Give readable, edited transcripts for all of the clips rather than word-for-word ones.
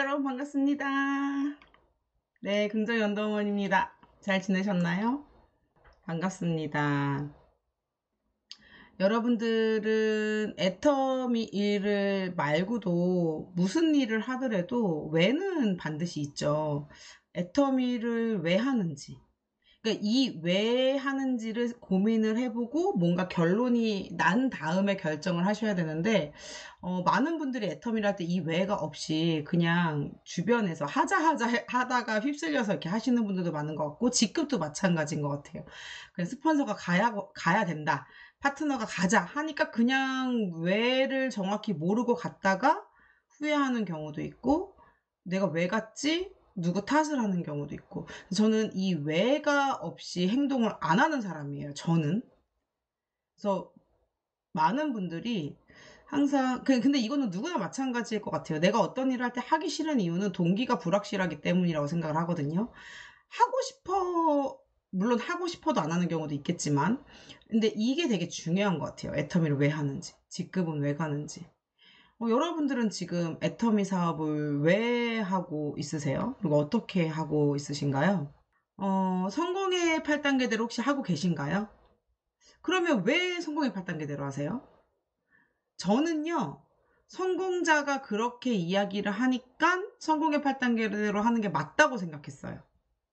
여러분 반갑습니다. 네, 긍정연도원입니다. 잘 지내셨나요? 반갑습니다. 여러분들은 애터미 일을 말고도 무슨 일을 하더라도 왜는 반드시 있죠. 애터미를 왜 하는지. 그러니까 이 왜 하는지를 고민을 해보고 뭔가 결론이 난 다음에 결정을 하셔야 되는데 많은 분들이 애터미를 할 때 이 왜가 없이 그냥 주변에서 하다가 휩쓸려서 이렇게 하시는 분들도 많은 것 같고 직급도 마찬가지인 것 같아요. 그냥 스폰서가 가야 된다. 파트너가 가자 하니까 그냥 왜를 정확히 모르고 갔다가 후회하는 경우도 있고 내가 왜 갔지? 누구 탓을 하는 경우도 있고 저는 이 왜가 없이 행동을 안 하는 사람이에요. 저는. 그래서 많은 분들이 항상 근데 이거는 누구나 마찬가지일 것 같아요. 내가 어떤 일을 할 때 하기 싫은 이유는 동기가 불확실하기 때문이라고 생각을 하거든요. 하고 싶어 물론 하고 싶어도 안 하는 경우도 있겠지만 근데 이게 되게 중요한 것 같아요. 애터미를 왜 하는지, 직급은 왜 가는지. 여러분들은 지금 애터미 사업을 왜 하고 있으세요? 그리고 어떻게 하고 있으신가요? 성공의 8단계대로 혹시 하고 계신가요? 그러면 왜 성공의 8단계대로 하세요? 저는요, 성공자가 그렇게 이야기를 하니까 성공의 8단계대로 하는 게 맞다고 생각했어요.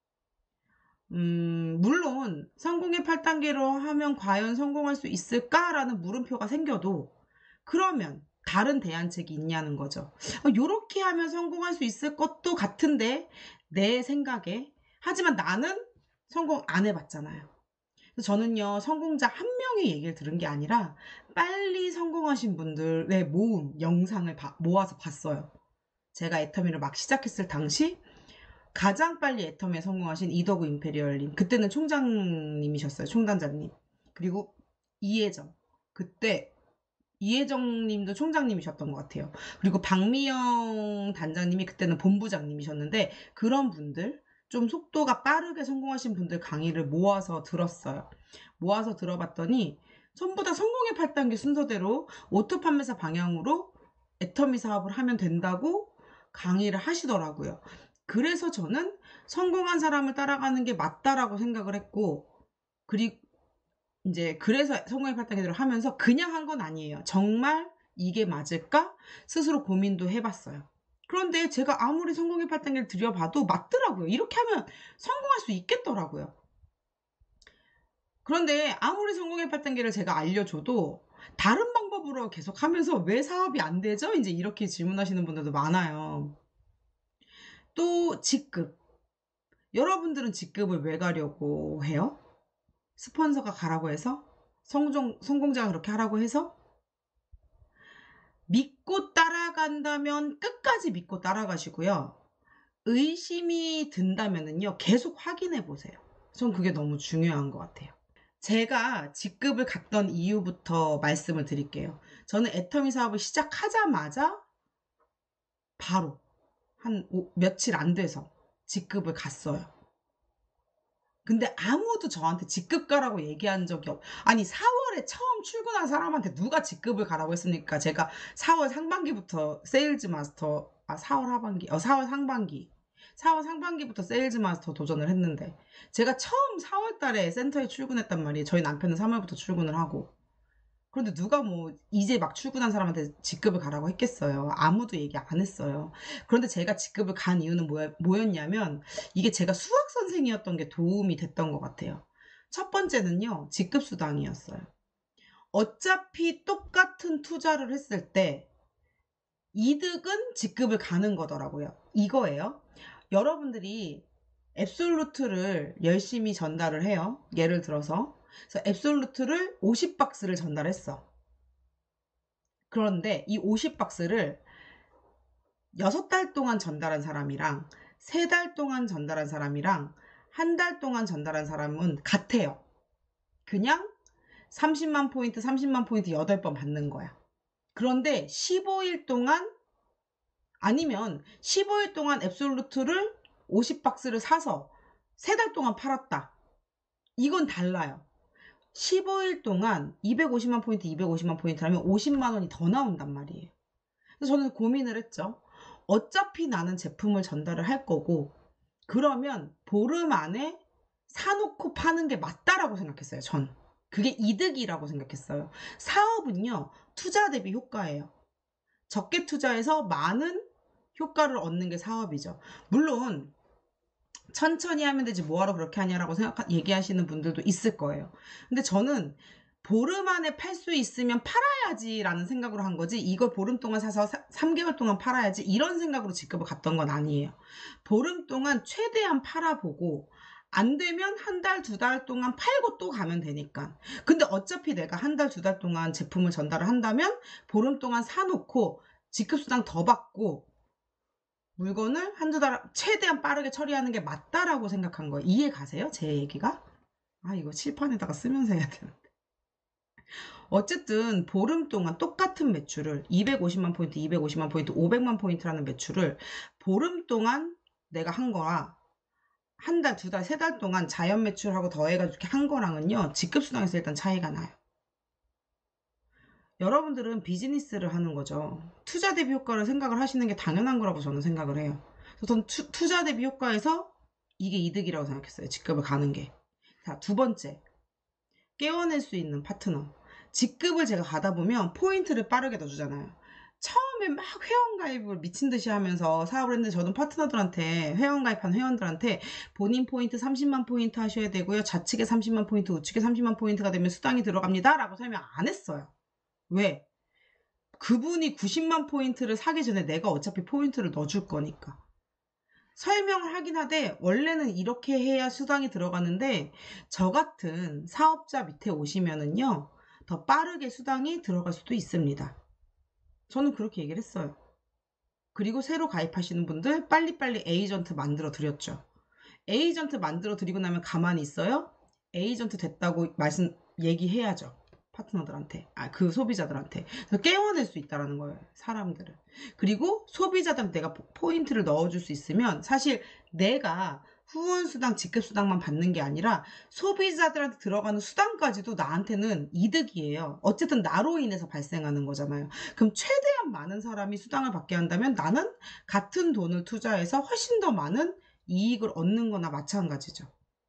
물론, 성공의 8단계로 하면 과연 성공할 수 있을까라는 물음표가 생겨도, 그러면 다른 대안책이 있냐는 거죠. 요렇게 하면 성공할 수 있을 것도 같은데, 내 생각에. 하지만 나는 성공 안 해봤잖아요. 저는요, 성공자 한 명의 얘기를 들은 게 아니라 빨리 성공하신 분들의 모음, 영상을 모아서 봤어요. 제가 애터미를 막 시작했을 당시 가장 빨리 애터미에 성공하신 이더구 임페리얼님, 그때는 총장님이셨어요. 총단장님. 그리고 이혜정, 그때 이혜정님도 총장님이셨던 것 같아요. 그리고 박미영 단장님이 그때는 본부장님이셨는데 그런 분들, 좀 속도가 빠르게 성공하신 분들 강의를 모아서 들었어요. 모아서 들어봤더니 전부 다 성공의 8단계 순서대로 오토 판매사 방향으로 애터미 사업을 하면 된다고 강의를 하시더라고요. 그래서 저는 성공한 사람을 따라가는 게 맞다라고 생각을 했고, 그리고 이제 그래서 성공의 8단계대로 하면서 그냥 한 건 아니에요. 정말 이게 맞을까? 스스로 고민도 해봤어요. 그런데 제가 아무리 성공의 8단계를 들여봐도 맞더라고요. 이렇게 하면 성공할 수 있겠더라고요. 그런데 아무리 성공의 8단계를 제가 알려줘도 다른 방법으로 계속 하면서 왜 사업이 안 되죠? 이제 이렇게 질문하시는 분들도 많아요. 또 직급. 여러분들은 직급을 왜 가려고 해요? 스폰서가 가라고 해서? 성공자가 그렇게 하라고 해서? 믿고 따라간다면 끝까지 믿고 따라가시고요. 의심이 든다면은요, 계속 확인해 보세요. 전 그게 너무 중요한 것 같아요. 제가 직급을 갔던 이유부터 말씀을 드릴게요. 저는 애터미 사업을 시작하자마자 바로 며칠 안 돼서 직급을 갔어요. 근데 아무도 저한테 직급 가라고 얘기한 적이 아니 4월에 처음 출근한 사람한테 누가 직급을 가라고 했습니까? 제가 4월 상반기부터 세일즈 마스터 4월 하반기 4월 상반기 4월 상반기부터 세일즈 마스터 도전을 했는데 제가 처음 4월 달에 센터에 출근했단 말이에요. 저희 남편은 3월부터 출근을 하고 그런데 누가 뭐 이제 막 출근한 사람한테 직급을 가라고 했겠어요. 아무도 얘기 안 했어요. 그런데 제가 직급을 간 이유는 뭐였냐면 이게 제가 수학 선생이었던 게 도움이 됐던 것 같아요. 첫 번째는요. 직급 수당이었어요. 어차피 똑같은 투자를 했을 때 이득은 직급을 가는 거더라고요. 이거예요. 여러분들이 앱솔루트를 열심히 전달을 해요. 예를 들어서 그래서 앱솔루트를 50박스를 전달했어. 그런데 이 50박스를 6달 동안 전달한 사람이랑 3달 동안 전달한 사람이랑 한 달 동안 전달한 사람은 같아요. 그냥 30만 포인트 8번 받는 거야. 그런데 15일 동안 아니면 15일 동안 앱솔루트를 50박스를 사서 3달 동안 팔았다. 이건 달라요. 15일 동안 250만 포인트 하면 50만 원이 더 나온단 말이에요. 그래서 저는 고민을 했죠. 어차피 나는 제품을 전달을 할 거고 그러면 보름 안에 사놓고 파는 게 맞다라고 생각했어요. 전. 그게 이득이라고 생각했어요. 사업은요. 투자 대비 효과예요. 적게 투자해서 많은 효과를 얻는 게 사업이죠. 물론 천천히 하면 되지 뭐하러 그렇게 하냐라고 얘기하시는 분들도 있을 거예요. 근데 저는 보름 안에 팔 수 있으면 팔아야지라는 생각으로 한 거지 이걸 보름 동안 사서 3개월 동안 팔아야지 이런 생각으로 직급을 갔던 건 아니에요. 보름 동안 최대한 팔아보고 안 되면 한 달, 2달 동안 팔고 또 가면 되니까. 근데 어차피 내가 한 달, 2달 동안 제품을 전달을 한다면 보름 동안 사놓고 직급수당 더 받고 물건을 한두 달 최대한 빠르게 처리하는 게 맞다라고 생각한 거예요. 이해 가세요? 제 얘기가? 아 이거 칠판에다가 쓰면서 해야 되는데. 어쨌든 보름 동안 똑같은 매출을 250만 포인트, 250만 포인트, 500만 포인트라는 매출을 보름 동안 내가 한 거라 한 달, 2달, 3달 동안 자연 매출하고 더해가지고 이렇게 한 거랑은요. 직급수당에서 일단 차이가 나요. 여러분들은 비즈니스를 하는 거죠. 투자 대비 효과를 생각을 하시는 게 당연한 거라고 저는 생각을 해요. 그래서 전 투자 대비 효과에서 이게 이득이라고 생각했어요. 직급을 가는 게. 자, 두 번째. 깨워낼 수 있는 파트너. 직급을 제가 가다 보면 포인트를 빠르게 넣어주잖아요. 처음에 막 회원가입을 미친듯이 하면서 사업을 했는데 저는 파트너들한테 회원가입한 회원들한테 본인 포인트 30만 포인트 하셔야 되고요. 좌측에 30만 포인트 우측에 30만 포인트가 되면 수당이 들어갑니다 라고 설명 안 했어요. 왜? 그분이 90만 포인트를 사기 전에 내가 어차피 포인트를 넣어줄 거니까. 설명을 하긴 하되 원래는 이렇게 해야 수당이 들어가는데 저 같은 사업자 밑에 오시면은요. 더 빠르게 수당이 들어갈 수도 있습니다. 저는 그렇게 얘기를 했어요. 그리고 새로 가입하시는 분들 빨리빨리 에이전트 만들어 드렸죠. 에이전트 만들어 드리고 나면 가만히 있어요? 에이전트 됐다고 얘기해야죠. 파트너들한테, 그 소비자들한테. 그래서 깨워낼 수 있다는 거예요, 사람들을. 그리고 소비자들한테 내가 포인트를 넣어줄 수 있으면 사실 내가 후원수당, 직급수당만 받는 게 아니라 소비자들한테 들어가는 수당까지도 나한테는 이득이에요. 어쨌든 나로 인해서 발생하는 거잖아요. 그럼 최대한 많은 사람이 수당을 받게 한다면 나는 같은 돈을 투자해서 훨씬 더 많은 이익을 얻는 거나 마찬가지죠.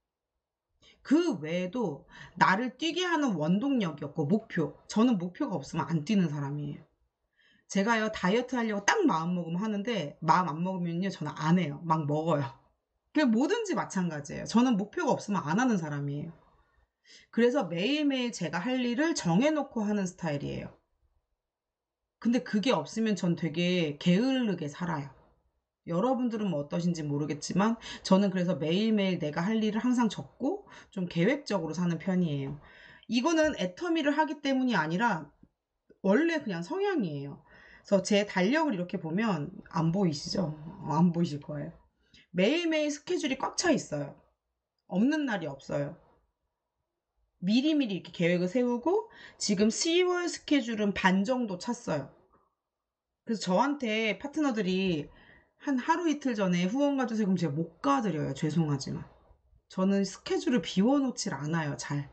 그 외에도 나를 뛰게 하는 원동력이었고 목표. 저는 목표가 없으면 안 뛰는 사람이에요. 제가요 다이어트 하려고 딱 마음 먹으면 하는데 마음 안 먹으면요 저는 안 해요. 막 먹어요. 그게 뭐든지 마찬가지예요. 저는 목표가 없으면 안 하는 사람이에요. 그래서 매일매일 제가 할 일을 정해놓고 하는 스타일이에요. 근데 그게 없으면 전 되게 게으르게 살아요. 여러분들은 뭐 어떠신지 모르겠지만 저는 그래서 매일매일 내가 할 일을 항상 적고 좀 계획적으로 사는 편이에요. 이거는 애터미를 하기 때문이 아니라 원래 그냥 성향이에요. 그래서 제 달력을 이렇게 보면 안 보이시죠? 안 보이실 거예요. 매일매일 스케줄이 꽉 차 있어요. 없는 날이 없어요. 미리미리 이렇게 계획을 세우고 지금 10월 스케줄은 반 정도 찼어요. 그래서 저한테 파트너들이 한 하루 이틀 전에 후원 가주세요. 그럼 제가 못 가드려요. 죄송하지만. 저는 스케줄을 비워놓질 않아요. 잘.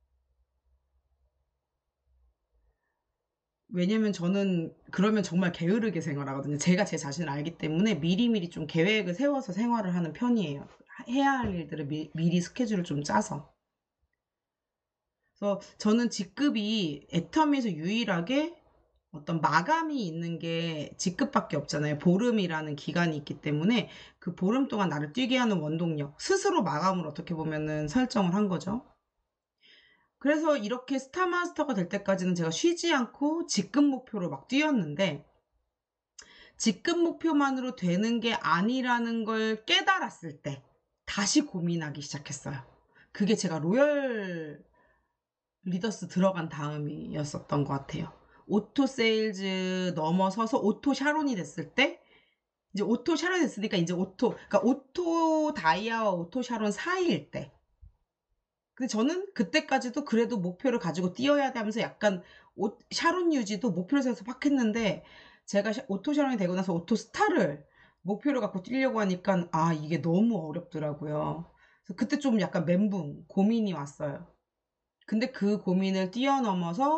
왜냐면 저는 그러면 정말 게으르게 생활하거든요. 제가 제 자신을 알기 때문에 미리미리 좀 계획을 세워서 생활을 하는 편이에요. 해야 할 일들을 미리 스케줄을 좀 짜서. 그래서 저는 직급이 애터미에서 유일하게 어떤 마감이 있는 게 직급밖에 없잖아요. 보름이라는 기간이 있기 때문에 그 보름 동안 나를 뛰게 하는 원동력, 스스로 마감을 어떻게 보면은 설정을 한 거죠. 그래서 이렇게 스타마스터가 될 때까지는 제가 쉬지 않고 직급 목표로 막 뛰었는데 직급 목표만으로 되는 게 아니라는 걸 깨달았을 때 다시 고민하기 시작했어요. 그게 제가 로열 리더스 들어간 다음이었었던 것 같아요. 오토 세일즈 넘어서서 오토 샤론이 됐을 때 이제 오토 샤론이 됐으니까 이제 그러니까 오토 다이아와 오토 샤론 사이일 때. 근데 저는 그때까지도 그래도 목표를 가지고 뛰어야 돼 하면서 약간 샤론 유지도 목표를 세워서 팍 했는데 제가 오토 샤론이 되고 나서 오토 스타를 목표를 갖고 뛰려고 하니까 이게 너무 어렵더라고요. 그래서 그때 좀 약간 멘붕, 고민이 왔어요. 근데 그 고민을 뛰어넘어서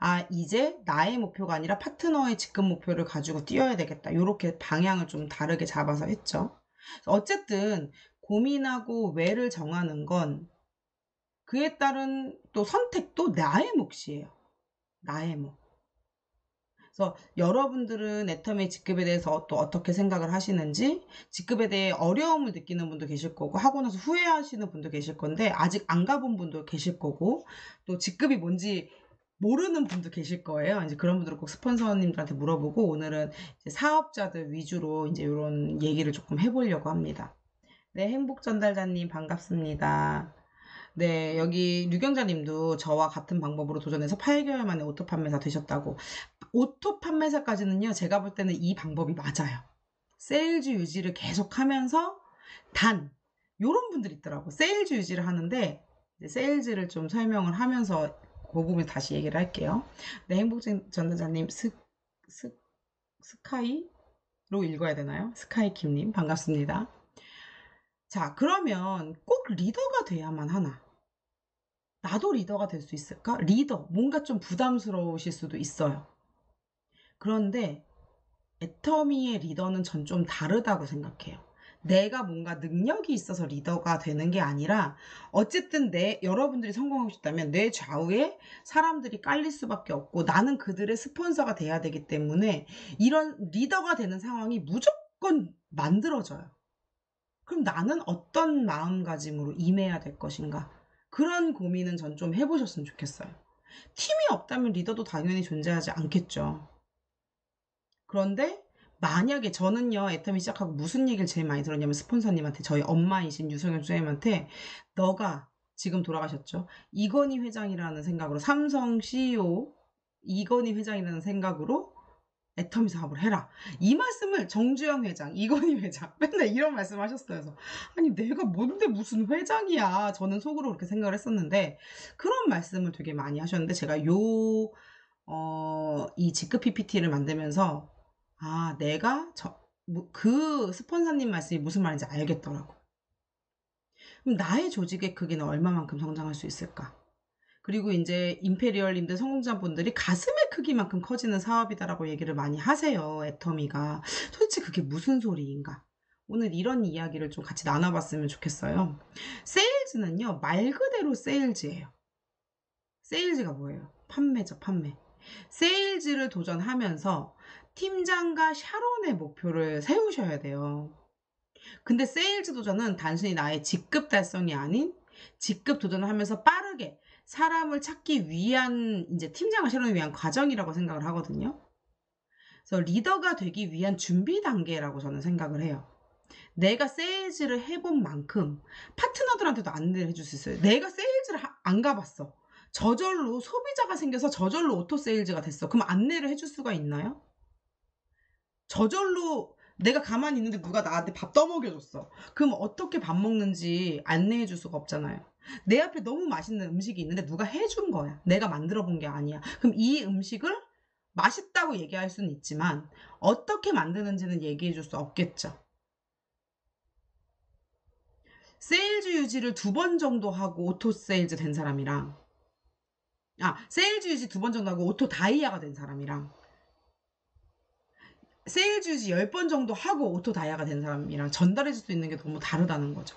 아, 이제 나의 목표가 아니라 파트너의 직급 목표를 가지고 뛰어야 되겠다. 이렇게 방향을 좀 다르게 잡아서 했죠. 어쨌든 고민하고 왜를 정하는 건 그에 따른 또 선택도 나의 몫이에요. 나의 몫. 그래서 여러분들은 애터미 직급에 대해서 또 어떻게 생각을 하시는지, 직급에 대해 어려움을 느끼는 분도 계실 거고 하고 나서 후회하시는 분도 계실 건데 아직 안 가본 분도 계실 거고 또 직급이 뭔지 모르는 분도 계실 거예요. 이제 그런 분들은 꼭 스폰서님들한테 물어보고 오늘은 이제 사업자들 위주로 이제 이런 얘기를 조금 해보려고 합니다. 네, 행복전달자님 반갑습니다. 네, 여기 류경자님도 저와 같은 방법으로 도전해서 8개월 만에 오토 판매사 되셨다고. 오토 판매사까지는요, 제가 볼 때는 이 방법이 맞아요. 세일즈 유지를 계속 하면서 요런 분들이 있더라고. 세일즈 유지를 하는데 이제 세일즈를 좀 설명을 하면서 그 부분 다시 얘기를 할게요. 네, 행복전달자님 스카이로 읽어야 되나요? 스카이 김님 반갑습니다. 자, 그러면 꼭 리더가 돼야만 하나? 나도 리더가 될 수 있을까? 리더, 뭔가 좀 부담스러우실 수도 있어요. 그런데 애터미의 리더는 전 좀 다르다고 생각해요. 내가 뭔가 능력이 있어서 리더가 되는 게 아니라 어쨌든 여러분들이 성공하고 싶다면 내 좌우에 사람들이 깔릴 수밖에 없고 나는 그들의 스폰서가 돼야 되기 때문에 이런 리더가 되는 상황이 무조건 만들어져요. 그럼 나는 어떤 마음가짐으로 임해야 될 것인가? 그런 고민은 전 좀 해보셨으면 좋겠어요. 팀이 없다면 리더도 당연히 존재하지 않겠죠. 그런데 만약에 저는요, 애터미 시작하고 무슨 얘기를 제일 많이 들었냐면 스폰서님한테, 저희 엄마이신 유성현 선생님한테 너가 지금 돌아가셨죠? 이건희 회장이라는 생각으로, 삼성 CEO 이건희 회장이라는 생각으로 애터미 사업을 해라. 이 말씀을 정주영 회장, 이건희 회장 맨날 이런 말씀을 하셨어요. 그래서 아니 내가 뭔데 무슨 회장이야. 저는 속으로 그렇게 생각을 했었는데 그런 말씀을 되게 많이 하셨는데 제가 이 직급 PPT를 만들면서 아 내가 그 스폰서님 말씀이 무슨 말인지 알겠더라고. 그럼 나의 조직의 크기는 얼마만큼 성장할 수 있을까? 그리고 이제 임페리얼님들 성공자분들이 가슴의 크기만큼 커지는 사업이다라고 얘기를 많이 하세요. 애터미가. 도대체 그게 무슨 소리인가? 오늘 이런 이야기를 좀 같이 나눠봤으면 좋겠어요. 세일즈는요, 말 그대로 세일즈예요. 세일즈가 뭐예요? 판매죠, 판매. 세일즈를 도전하면서 팀장과 샤론의 목표를 세우셔야 돼요. 근데 세일즈 도전은 단순히 나의 직급 달성이 아닌 직급 도전을 하면서 빠르게 사람을 찾기 위한 이제 팀장을 샤론을 위한 과정이라고 생각을 하거든요. 그래서 리더가 되기 위한 준비 단계라고 저는 생각을 해요. 내가 세일즈를 해본 만큼 파트너들한테도 안내를 해줄 수 있어요. 내가 세일즈를 안 가봤어. 저절로 소비자가 생겨서 저절로 오토 세일즈가 됐어. 그럼 안내를 해줄 수가 있나요? 저절로 내가 가만히 있는데 누가 나한테 밥 떠먹여줬어. 그럼 어떻게 밥 먹는지 안내해 줄 수가 없잖아요. 내 앞에 너무 맛있는 음식이 있는데 누가 해준 거야. 내가 만들어 본 게 아니야. 그럼 이 음식을 맛있다고 얘기할 수는 있지만 어떻게 만드는지는 얘기해 줄 수 없겠죠. 세일즈 유지를 2번 정도 하고 오토 세일즈 된 사람이랑 세일즈 유지 2번 정도 하고 오토 다이아가 된 사람이랑 세일즈 유지 10번 정도 하고 오토 다이아가 된 사람이랑 전달해 줄 수 있는 게 너무 다르다는 거죠.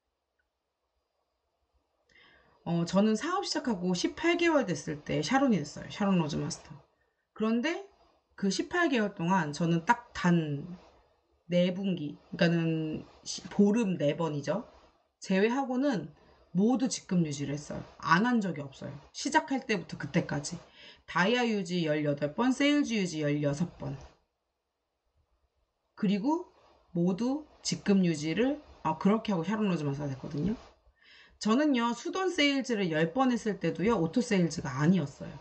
저는 사업 시작하고 18개월 됐을 때 샤론이 됐어요. 샤론 로즈 마스터. 그런데 그 18개월 동안 저는 딱 단 4분기, 그러니까는 보름 4번이죠. 제외하고는 모두 직급 유지를 했어요. 안 한 적이 없어요. 시작할 때부터 그때까지. 다이아 유지 18번, 세일즈 유지 16번. 그리고 모두 직급 유지를 그렇게 하고 샤론 로즈 마스터가 됐거든요. 저는요, 수돈 세일즈를 10번 했을 때도요, 오토 세일즈가 아니었어요.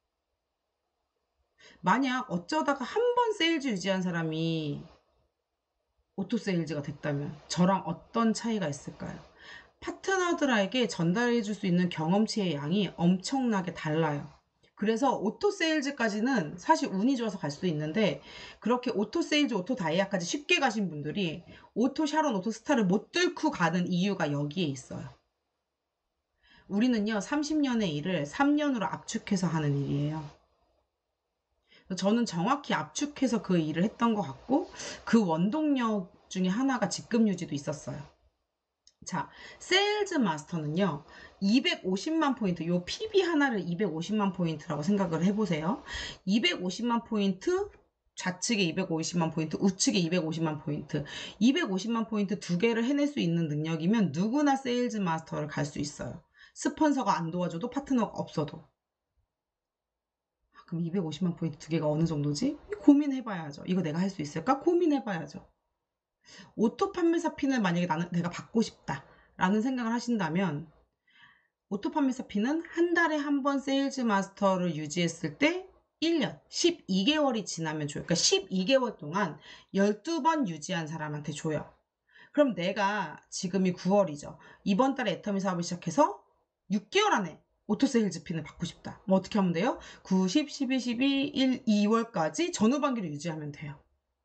만약 어쩌다가 한 번 세일즈 유지한 사람이 오토 세일즈가 됐다면 저랑 어떤 차이가 있을까요? 파트너들에게 전달해 줄 수 있는 경험치의 양이 엄청나게 달라요. 그래서 오토 세일즈까지는 사실 운이 좋아서 갈 수도 있는데 그렇게 오토 세일즈, 오토 다이아까지 쉽게 가신 분들이 오토 샤론, 오토 스타를 못 뚫고 가는 이유가 여기에 있어요. 우리는요, 30년의 일을 3년으로 압축해서 하는 일이에요. 저는 정확히 압축해서 그 일을 했던 것 같고, 그 원동력 중에 하나가 직급 유지도 있었어요. 자, 세일즈 마스터는요, 250만 포인트, 요 PB 하나를 250만 포인트라고 생각을 해보세요. 250만 포인트, 좌측에 250만 포인트, 우측에 250만 포인트, 250만 포인트 두 개를 해낼 수 있는 능력이면 누구나 세일즈 마스터를 갈 수 있어요. 스폰서가 안 도와줘도 파트너가 없어도. 그럼 250만 포인트 두 개가 어느 정도지? 고민해봐야죠. 이거 내가 할 수 있을까? 고민해봐야죠. 오토 판매사 핀을 만약에 내가 받고 싶다 라는 생각을 하신다면, 오토 판매사 핀은 한 달에 한 번 세일즈 마스터를 유지했을 때 1년, 12개월이 지나면 줘요. 그러니까 12개월 동안 12번 유지한 사람한테 줘요. 그럼 내가 지금이 9월이죠. 이번 달에 애터미 사업을 시작해서 6개월 안에 오토 세일즈 핀을 받고 싶다. 뭐 어떻게 하면 돼요? 9, 10, 11, 12, 1, 2월까지 전후반기를 유지하면 돼요.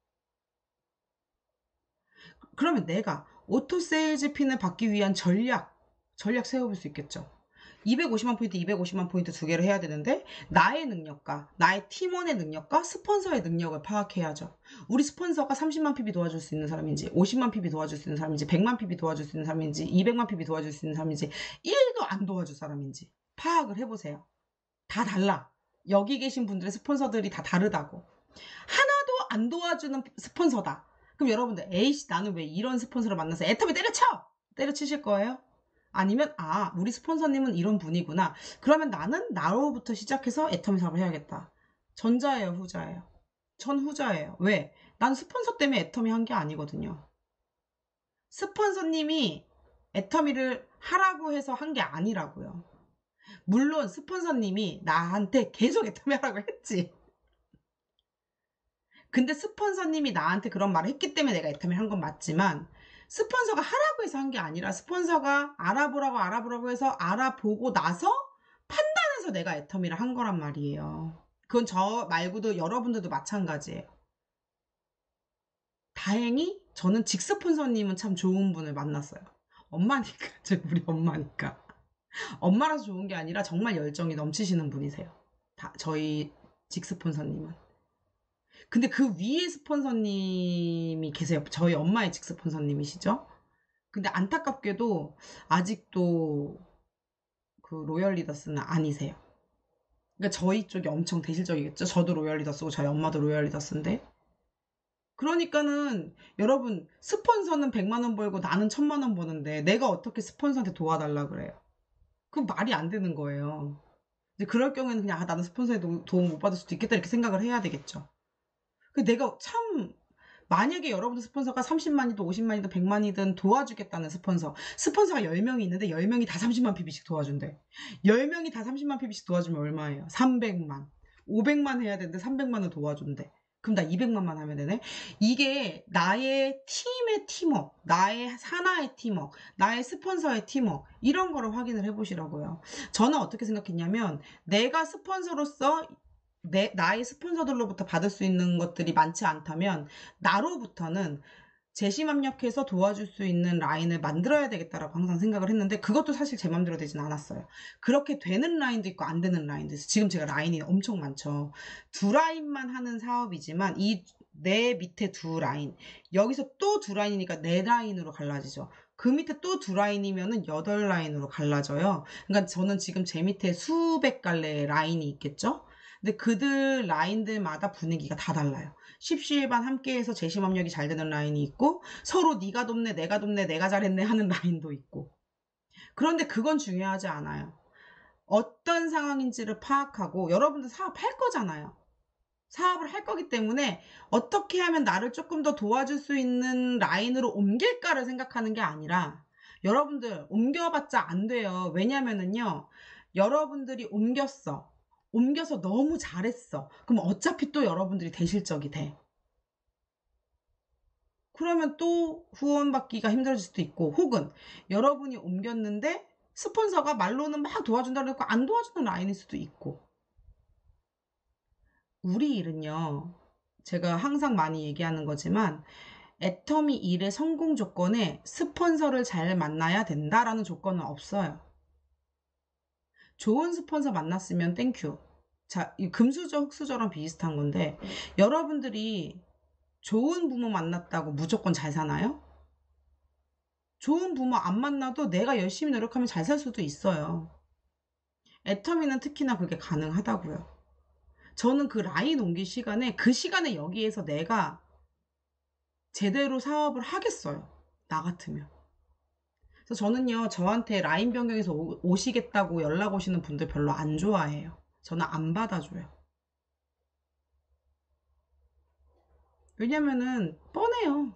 그러면 내가 오토 세일즈 핀을 받기 위한 전략 세워볼 수 있겠죠. 250만 포인트, 250만 포인트 두 개를 해야 되는데, 나의 능력과 나의 팀원의 능력과 스폰서의 능력을 파악해야죠. 우리 스폰서가 30만 PB 도와줄 수 있는 사람인지, 50만 PB 도와줄 수 있는 사람인지, 100만 PB 도와줄 수 있는 사람인지, 200만 PB 도와줄 수 있는 사람인지, 1도 안 도와줄 사람인지 파악을 해보세요. 다 달라. 여기 계신 분들의 스폰서들이 다 다르다고. 하나도 안 도와주는 스폰서다. 그럼 여러분들, 에이씨, 나는 왜 이런 스폰서를 만나서 애터미 때려치실 거예요? 아니면 우리 스폰서님은 이런 분이구나. 그러면 나는 나로부터 시작해서 애터미 사업을 해야겠다. 전자예요, 후자예요? 전 후자예요. 왜? 난 스폰서 때문에 애터미 한 게 아니거든요. 스폰서님이 애터미를 하라고 해서 한 게 아니라고요. 물론 스폰서님이 나한테 계속 애터미 하라고 했지. 근데 스폰서님이 나한테 그런 말을 했기 때문에 내가 애터미 한 건 맞지만, 스폰서가 하라고 해서 한 게 아니라 스폰서가 알아보라고 해서 알아보고 나서 판단해서 내가 애터미를 한 거란 말이에요. 그건 저 말고도 여러분들도 마찬가지예요. 다행히 저는 직스폰서님은 참 좋은 분을 만났어요. 엄마니까, 우리 엄마니까. 엄마라서 좋은 게 아니라 정말 열정이 넘치시는 분이세요. 저희 직스폰서님은. 근데 그 위에 스폰서님이 계세요. 저희 엄마의 직스폰서님이시죠. 근데 안타깝게도 아직도 그 로열 리더스는 아니세요. 그러니까 저희 쪽이 엄청 대실적이겠죠. 저도 로열 리더스고 저희 엄마도 로열 리더스인데. 그러니까는 여러분, 스폰서는 100만 원 벌고 나는 1000만 원 버는데 내가 어떻게 스폰서한테 도와달라 그래요? 그건 말이 안 되는 거예요. 이제 그럴 경우에는 그냥 나는 스폰서의 도움 못 받을 수도 있겠다 이렇게 생각을 해야 되겠죠. 내가 참, 만약에 여러분들 스폰서가 30만이든 50만이든 100만이든 도와주겠다는 스폰서가 10명이 있는데 10명이 다 30만 PB씩 도와준대. 10명이 다 30만 PB씩 도와주면 얼마예요? 300만. 500만 해야 되는데 300만을 도와준대. 그럼 나 200만만 하면 되네? 이게 나의 팀의 팀워크, 나의 산하의 팀워크, 나의 스폰서의 팀워크, 이런 거를 확인을 해보시라고요. 저는 어떻게 생각했냐면, 내가 스폰서로서 나의 스폰서들로부터 받을 수 있는 것들이 많지 않다면 나로부터는 재심합력해서 도와줄 수 있는 라인을 만들어야 되겠다라고 항상 생각을 했는데, 그것도 사실 제 맘대로 되진 않았어요. 그렇게 되는 라인도 있고 안 되는 라인도 있어요. 지금 제가 라인이 엄청 많죠. 두 라인만 하는 사업이지만 이 내 밑에 두 라인, 여기서 또 두 라인이니까 네 라인으로 갈라지죠. 그 밑에 또 두 라인이면은 8라인으로 갈라져요. 그러니까 저는 지금 제 밑에 수백 갈래의 라인이 있겠죠. 근데 그들 라인들마다 분위기가 다 달라요. 십시일반 함께해서 재심합력이 잘 되는 라인이 있고, 서로 네가 돕네 내가 돕네 내가 잘했네 하는 라인도 있고. 그런데 그건 중요하지 않아요. 어떤 상황인지를 파악하고, 여러분들 사업할 거잖아요. 사업을 할 거기 때문에 어떻게 하면 나를 조금 더 도와줄 수 있는 라인으로 옮길까를 생각하는 게 아니라, 여러분들 옮겨봤자 안 돼요. 왜냐면은요, 여러분들이 옮겨서 너무 잘했어. 그럼 어차피 또 여러분들이 대실적이 돼. 그러면 또 후원받기가 힘들어질 수도 있고, 혹은 여러분이 옮겼는데 스폰서가 말로는 막 도와준다고 해서 안 도와주는 라인일 수도 있고. 우리 일은요, 제가 항상 많이 얘기하는 거지만, 애터미 일의 성공 조건에 스폰서를 잘 만나야 된다라는 조건은 없어요. 좋은 스폰서 만났으면 땡큐. 자, 이 금수저, 흑수저랑 비슷한 건데, 여러분들이 좋은 부모 만났다고 무조건 잘 사나요? 좋은 부모 안 만나도 내가 열심히 노력하면 잘 살 수도 있어요. 애터미는 특히나 그게 가능하다고요. 저는 그 라인 옮길 시간에, 그 시간에 여기에서 내가 제대로 사업을 하겠어요. 나 같으면. 그래서 저는요, 저한테 라인 변경해서 오시겠다고 연락 오시는 분들 별로 안 좋아해요. 저는 안 받아줘요. 왜냐면은 뻔해요.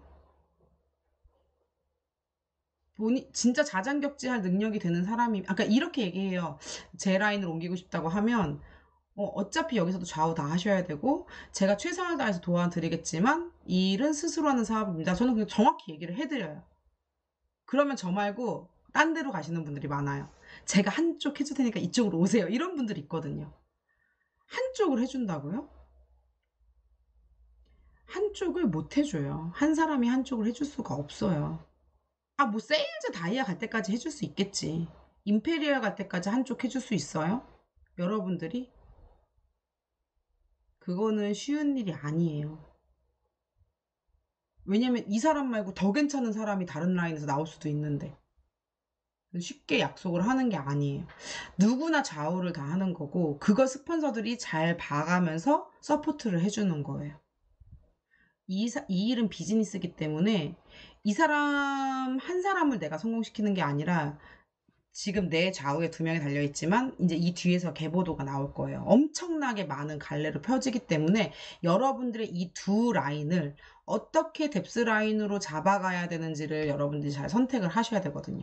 진짜 자장격제할 능력이 되는 사람이, 아까 이렇게 얘기해요. 제 라인을 옮기고 싶다고 하면, 어차피 여기서도 좌우 다 하셔야 되고, 제가 최선을 다해서 도와드리겠지만, 이 일은 스스로 하는 사업입니다. 저는 그냥 정확히 얘기를 해드려요. 그러면 저 말고, 딴 데로 가시는 분들이 많아요. 제가 한쪽 해줄 테니까 이쪽으로 오세요. 이런 분들이 있거든요. 한쪽을 해준다고요? 한쪽을 못 해줘요. 한 사람이 한쪽을 해줄 수가 없어요. 아, 뭐 세일즈 다이아 갈 때까지 해줄 수 있겠지. 임페리얼 갈 때까지 한쪽 해줄 수 있어요? 여러분들이? 그거는 쉬운 일이 아니에요. 왜냐면 이 사람 말고 더 괜찮은 사람이 다른 라인에서 나올 수도 있는데. 쉽게 약속을 하는 게 아니에요. 누구나 좌우를 다 하는 거고, 그걸 스폰서들이 잘 봐가면서 서포트를 해주는 거예요. 이 일은 비즈니스이기 때문에 이 사람 한 사람을 내가 성공시키는 게 아니라 지금 내 좌우에 두 명이 달려있지만 이제 이 뒤에서 계보도가 나올 거예요. 엄청나게 많은 갈래로 펴지기 때문에 여러분들의 이 두 라인을 어떻게 뎁스 라인으로 잡아가야 되는지를 여러분들이 잘 선택을 하셔야 되거든요.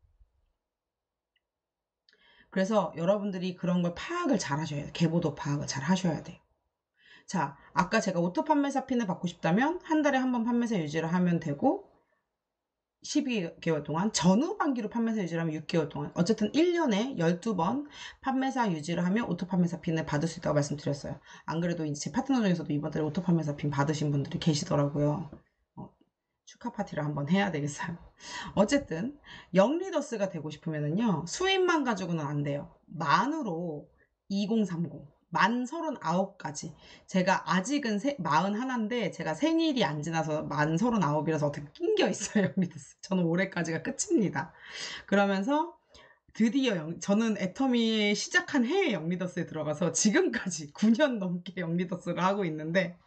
그래서 여러분들이 그런 걸 파악을 잘 하셔야 돼요. 계보도 파악을 잘 하셔야 돼요. 자, 아까 제가 오토 판매사 핀을 받고 싶다면 한 달에 한 번 판매사 유지를 하면 되고 12개월 동안 전후 반기로 판매사 유지를 하면 6개월 동안 어쨌든 1년에 12번 판매사 유지를 하면 오토 판매사 핀을 받을 수 있다고 말씀드렸어요. 안 그래도 이제 제 파트너 중에서도 이번 달에 오토 판매사 핀 받으신 분들이 계시더라고요. 축하 파티를 한번 해야 되겠어요. 어쨌든 영리더스가 되고 싶으면은요 수입만 가지고는 안 돼요. 만으로 2030 만 39까지 제가 아직은 41인데 제가 생일이 안 지나서 만 39이라서 어떻게 낑겨 있어요. 영리더스. 저는 올해까지가 끝입니다. 그러면서 드디어 저는 애터미 시작한 해에 영리더스에 들어가서 지금까지 9년 넘게 영리더스를 하고 있는데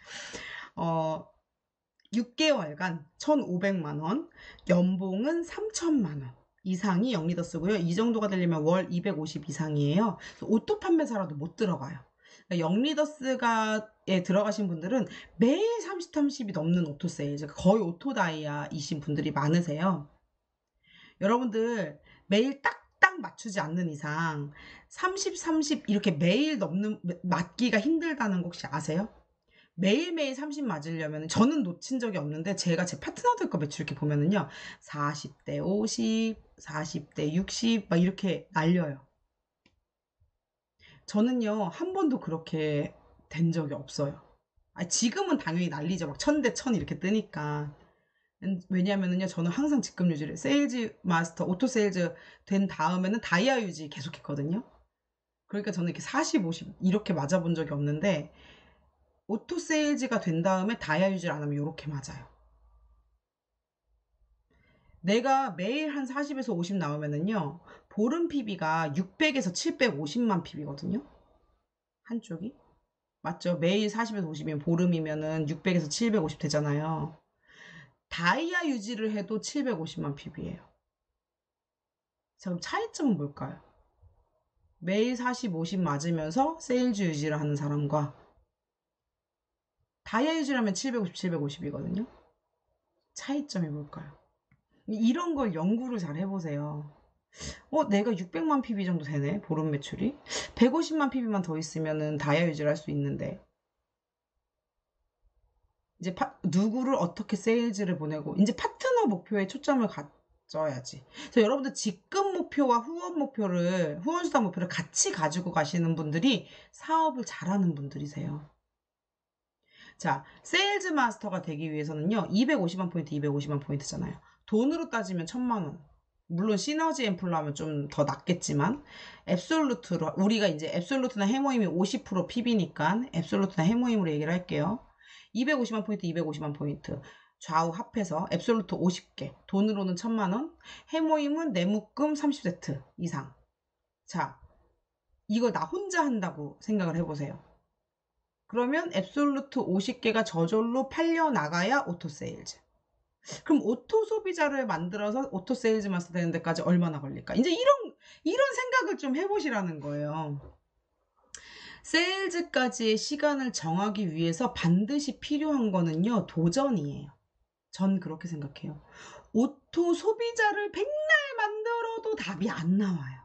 6개월간 1,500만 원, 연봉은 3천만 원 이상이 영리더스고요. 이 정도가 되려면 월 250 이상이에요. 오토 판매사라도 못 들어가요. 그러니까 영리더스가에 들어가신 분들은 매일 30, 30이 넘는 오토 세일즈, 거의 오토 다이아이신 분들이 많으세요. 여러분들 매일 딱딱 맞추지 않는 이상 30, 30 이렇게 매일 맞기가 힘들다는 거 혹시 아세요? 매일매일 30 맞으려면 저는 놓친 적이 없는데 제가 제 파트너들 거 매출 이렇게 보면은요 40대 50, 40대 60 막 이렇게 날려요. 저는요 한 번도 그렇게 된 적이 없어요. 지금은 당연히 난리죠. 막 1000대 1000 이렇게 뜨니까. 왜냐면은요 저는 항상 직급 유지를 세일즈 마스터 오토 세일즈 된 다음에는 다이아 유지 계속했거든요. 그러니까 저는 이렇게 40, 50 이렇게 맞아본 적이 없는데 오토 세일즈가 된 다음에 다이아 유지를 안 하면 이렇게 맞아요. 내가 매일 한 40에서 50 나오면은요 보름 PB가 600에서 750만 PB거든요. 한쪽이 맞죠? 매일 40에서 50이면 보름이면은 600에서 750 되잖아요. 다이아 유지를 해도 750만 PB예요. 그럼 차이점은 뭘까요? 매일 40, 50 맞으면서 세일즈 유지를 하는 사람과 다이아 유지를 하면 750, 750이거든요. 차이점이 뭘까요? 이런 걸 연구를 잘 해보세요. 내가 600만 PB 정도 되네, 보름 매출이. 150만 PB만 더 있으면은 다이아 유지를 할 수 있는데. 이제 누구를 어떻게 세일즈를 보내고, 이제 파트너 목표에 초점을 갖춰야지. 그래서 여러분들 직급 목표와 후원 수당 목표를 같이 가지고 가시는 분들이 사업을 잘하는 분들이세요. 자, 세일즈 마스터가 되기 위해서는요, 250만 포인트, 250만 포인트잖아요. 돈으로 따지면 1000만 원. 물론 시너지 앰플로 하면 좀 더 낫겠지만 앱솔루트로 우리가 이제 앱솔루트나 해모임이 50% PB니까 앱솔루트나 해모임으로 얘기를 할게요. 250만 포인트, 250만 포인트 좌우 합해서 앱솔루트 50개 돈으로는 1000만원 해모임은 내묶음 30세트 이상. 자, 이걸 나 혼자 한다고 생각을 해보세요. 그러면 앱솔루트 50개가 저절로 팔려나가야 오토세일즈. 그럼 오토 소비자를 만들어서 오토 세일즈 마스터 되는 데까지 얼마나 걸릴까? 이제 이런 생각을 좀 해보시라는 거예요. 세일즈까지의 시간을 정하기 위해서 반드시 필요한 거는요, 도전이에요. 전 그렇게 생각해요. 오토 소비자를 백날 만들어도 답이 안 나와요.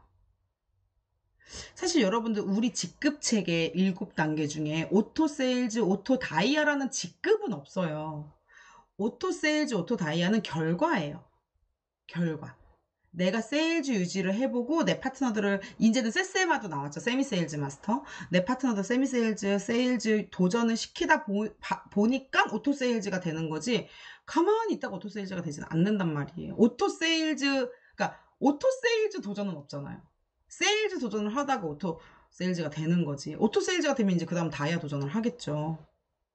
사실 여러분들 우리 직급 체계 7단계 중에 오토 세일즈, 오토 다이아라는 직급은 없어요. 오토 세일즈, 오토 다이아는 결과예요. 결과. 내가 세일즈 유지를 해보고 내 파트너들을 이제는 세세마도 나왔죠. 세미 세일즈 마스터. 내 파트너들 세미 세일즈, 세일즈 도전을 시키다 보니까 오토 세일즈가 되는 거지. 가만히 있다가 오토 세일즈가 되지는 않는단 말이에요. 오토 세일즈, 그러니까 오토 세일즈 도전은 없잖아요. 세일즈 도전을 하다가 오토 세일즈가 되는 거지. 오토 세일즈가 되면 이제 그 다음 다이아 도전을 하겠죠.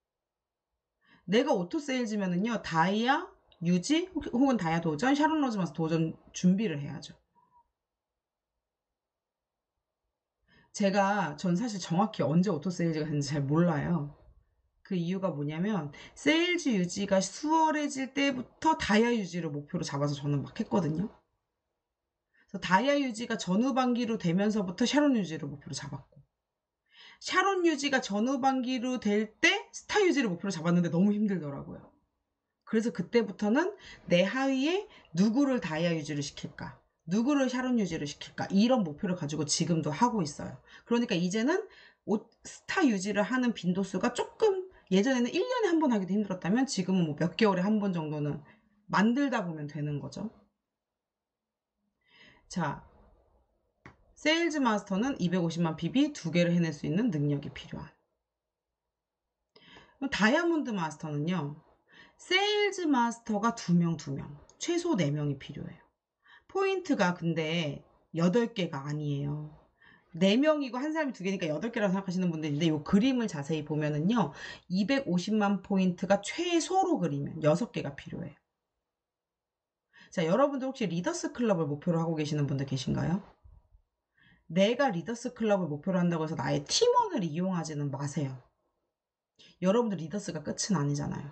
내가 오토 세일즈면은요, 다이아 유지 혹은 다이아 도전, 샤론 로즈 마스터 도전 준비를 해야죠. 전 사실 정확히 언제 오토 세일즈가 되는지 잘 몰라요. 그 이유가 뭐냐면 세일즈 유지가 수월해질 때부터 다이아 유지를 목표로 잡아서 저는 막 했거든요. 그래서 다이아 유지가 전후반기로 되면서부터 샤론 유지를 목표로 잡았고, 샤론 유지가 전후반기로 될 때 스타 유지를 목표로 잡았는데 너무 힘들더라고요. 그래서 그때부터는 내 하위에 누구를 다이아 유지를 시킬까, 누구를 샤론 유지를 시킬까, 이런 목표를 가지고 지금도 하고 있어요. 그러니까 이제는 스타 유지를 하는 빈도수가 조금, 예전에는 1년에 한 번 하기도 힘들었다면 지금은 뭐 몇 개월에 한 번 정도는 만들다 보면 되는 거죠. 자, 세일즈 마스터는 250만 PB 2개를 해낼 수 있는 능력이 필요한. 다이아몬드 마스터는요, 세일즈 마스터가 2명, 최소 4명이 필요해요. 포인트가 근데 8개가 아니에요. 4명이고 한 사람이 2개니까 8개라고 생각하시는 분들인데, 이 그림을 자세히 보면은요, 250만 포인트가 최소로 그리면 6개가 필요해요. 자, 여러분들 혹시 리더스 클럽을 목표로 하고 계시는 분들 계신가요? 내가 리더스 클럽을 목표로 한다고 해서 나의 팀원을 이용하지는 마세요. 여러분들 리더스가 끝은 아니잖아요.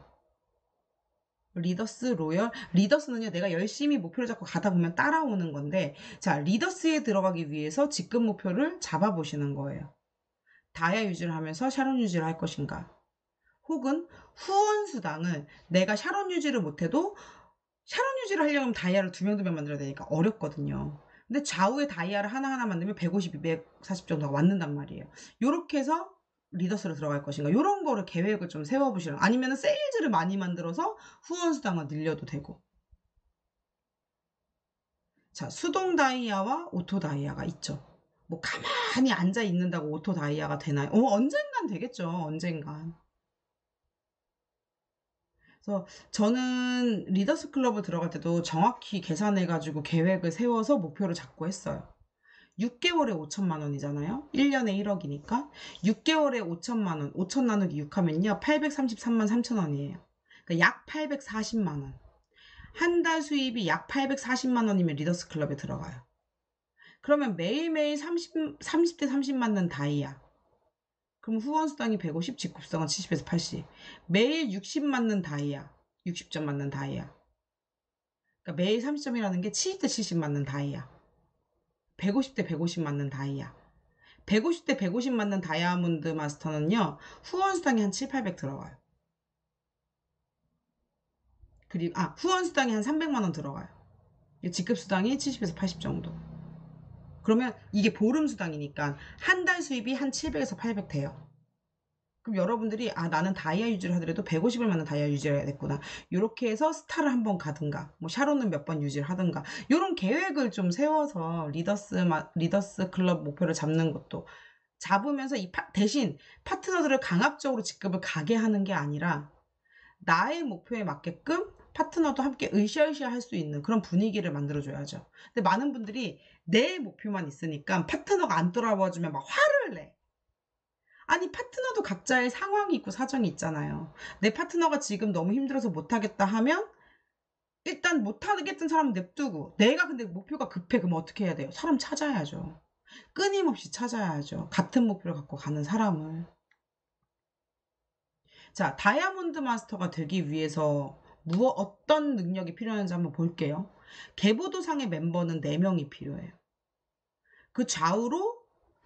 리더스, 로열, 리더스는요, 내가 열심히 목표를 잡고 가다 보면 따라오는 건데, 자, 리더스에 들어가기 위해서 직급 목표를 잡아보시는 거예요. 다이아 유지를 하면서 샤론 유지를 할 것인가, 혹은 후원 수당을 내가 샤론 유지를 못해도 샤론 유지를 하려면 다이아를 2명 만들어야 되니까 어렵거든요. 근데 좌우에 다이아를 하나하나 만들면 150, 240 정도가 왔는단 말이에요. 요렇게 해서 리더스로 들어갈 것인가, 요런 거를 계획을 좀 세워보시는, 아니면 세일즈를 많이 만들어서 후원 수당을 늘려도 되고. 자, 수동 다이아와 오토 다이아가 있죠. 뭐 가만히 앉아 있는다고 오토 다이아가 되나요? 언젠간 되겠죠. 언젠간. 그래서 저는 리더스 클럽을 들어갈 때도 정확히 계산해가지고 계획을 세워서 목표를 잡고 했어요. 6개월에 5천만 원이잖아요. 1년에 1억이니까 6개월에 5천만 원, 5천 나누기 6 하면요 833만 3천 원이에요. 그러니까 약 840만 원. 한 달 수입이 약 840만 원이면 리더스 클럽에 들어가요. 그러면 매일매일 30대 30 맞는 다이아. 그럼 후원 수당이 150, 직급 수당은 70에서 80. 매일 60 맞는 다이아. 60점 맞는 다이아. 그러니까 매일 30점이라는 게 70대 70 맞는 다이아. 150대 150 맞는 다이아. 150대 150 맞는 다이아몬드 마스터는요, 후원 수당이 한 7, 800 들어가요. 그리고, 후원 수당이 한 300만 원 들어가요. 직급 수당이 70에서 80 정도. 그러면 이게 보름 수당이니까 한 달 수입이 한 700에서 800 돼요. 그럼 여러분들이 나는 다이아 유지를 하더라도 150을 맞는 다이아 유지를 해야 됐구나, 이렇게 해서 스타를 한번 가든가, 뭐 샤론은 몇 번 유지를 하든가, 이런 계획을 좀 세워서 리더스 클럽 목표를 잡는 것도, 잡으면서 대신 파트너들을 강압적으로 직급을 가게 하는 게 아니라 나의 목표에 맞게끔 파트너도 함께 으쌰으쌰 할 수 있는 그런 분위기를 만들어줘야죠. 근데 많은 분들이 내 목표만 있으니까 파트너가 안 돌아봐주면 막 화를 내. 아니, 파트너도 각자의 상황이 있고 사정이 있잖아요. 내 파트너가 지금 너무 힘들어서 못하겠다 하면 일단 못하겠던 사람 냅두고, 내가 근데 목표가 급해. 그럼 어떻게 해야 돼요? 사람 찾아야죠. 끊임없이 찾아야죠. 같은 목표를 갖고 가는 사람을. 자, 다이아몬드 마스터가 되기 위해서 어떤 능력이 필요한지 한번 볼게요. 계보도상의 멤버는 4명이 필요해요. 그 좌우로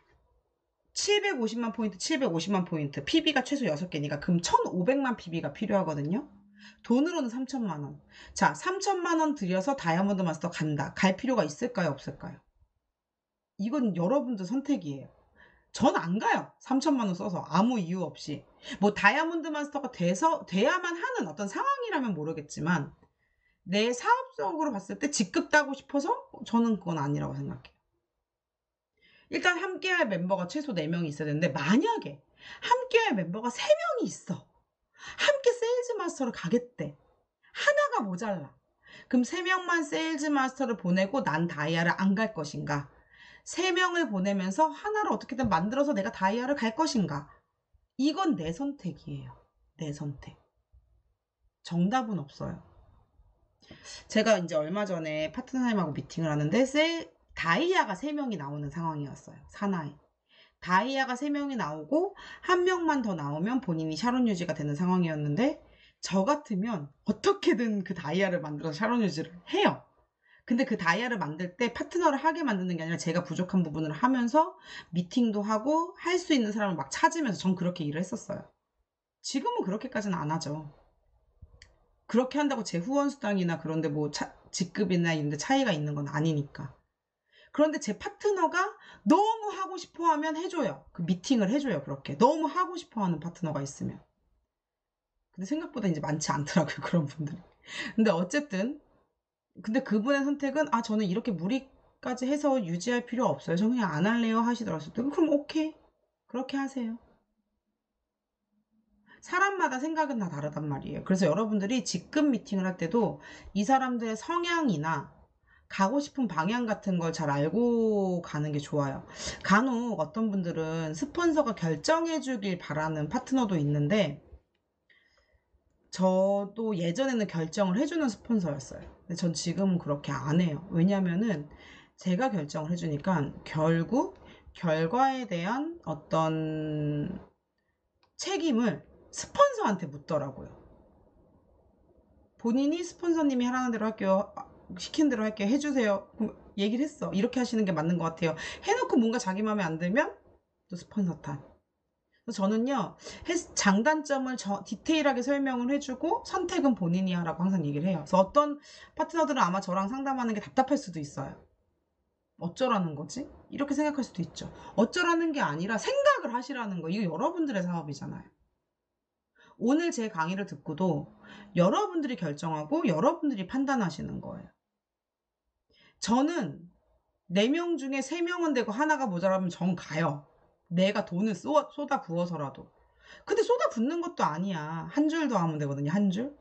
750만 포인트, 750만 포인트, PB가 최소 6개니까 그럼 1500만 PB가 필요하거든요. 돈으로는 3천만 원. 자, 3천만 원 들여서 다이아몬드 마스터 간다. 갈 필요가 있을까요, 없을까요? 이건 여러분들 선택이에요. 전 안 가요. 3천만 원 써서 아무 이유 없이. 뭐 다이아몬드 마스터가 돼야만 하는 어떤 상황이라면 모르겠지만 내 사업적으로 봤을 때 직급 따고 싶어서 저는 그건 아니라고 생각해요. 일단 함께할 멤버가 최소 4명이 있어야 되는데 만약에 함께할 멤버가 3명이 있어. 함께 세일즈 마스터를 가겠대. 하나가 모자라. 그럼 3명만 세일즈 마스터를 보내고 난 다이아를 안 갈 것인가? 3명을 보내면서 하나를 어떻게든 만들어서 내가 다이아를 갈 것인가? 이건 내 선택이에요. 내 선택. 정답은 없어요. 제가 이제 얼마 전에 파트너님하고 미팅을 하는데 다이아가 3명이 나오는 상황이었어요. 사나이. 다이아가 3명이 나오고 1명만 더 나오면 본인이 샤론 유지가 되는 상황이었는데 저 같으면 어떻게든 그 다이아를 만들어서 샤론 유지를 해요. 근데 그 다이아를 만들 때 파트너를 하게 만드는 게 아니라 제가 부족한 부분을 하면서 미팅도 하고 할 수 있는 사람을 막 찾으면서 전 그렇게 일을 했었어요. 지금은 그렇게까지는 안 하죠. 그렇게 한다고 제 후원수당이나 그런데 뭐 직급이나 이런 데 차이가 있는 건 아니니까. 그런데 제 파트너가 너무 하고 싶어 하면 해줘요. 그 미팅을 해줘요. 그렇게. 너무 하고 싶어 하는 파트너가 있으면. 근데 생각보다 이제 많지 않더라고요. 그런 분들이. 근데 어쨌든 근데 그분의 선택은 저는 이렇게 무리까지 해서 유지할 필요 없어요. 저 그냥 안 할래요 하시더라고요. 그럼 오케이. 그렇게 하세요. 사람마다 생각은 다 다르단 말이에요. 그래서 여러분들이 직급 미팅을 할 때도 이 사람들의 성향이나 가고 싶은 방향 같은 걸 잘 알고 가는 게 좋아요. 간혹 어떤 분들은 스폰서가 결정해 주길 바라는 파트너도 있는데 저도 예전에는 결정을 해주는 스폰서였어요. 근데 전 지금은 그렇게 안 해요. 왜냐면은 제가 결정을 해주니까 결국 결과에 대한 어떤 책임을 스폰서한테 묻더라고요. 본인이 스폰서님이 하라는 대로 할게요. 시키는 대로 할게요. 해주세요. 그럼 얘기를 했어. 이렇게 하시는 게 맞는 것 같아요. 해놓고 뭔가 자기 마음에 안 들면 또 스폰서 탓. 저는요, 장단점을 디테일하게 설명을 해주고 선택은 본인이 하라고 항상 얘기를 해요. 그래서 어떤 파트너들은 아마 저랑 상담하는 게 답답할 수도 있어요. 어쩌라는 거지? 이렇게 생각할 수도 있죠. 어쩌라는 게 아니라 생각을 하시라는 거. 이거 여러분들의 사업이잖아요. 오늘 제 강의를 듣고도 여러분들이 결정하고 여러분들이 판단하시는 거예요. 저는 4명 중에 3명은 되고 하나가 모자라면 전 가요. 내가 돈을 쏟아 부어서라도. 근데 쏟아 붓는 것도 아니야. 한 줄 더 하면 되거든요. 한 줄.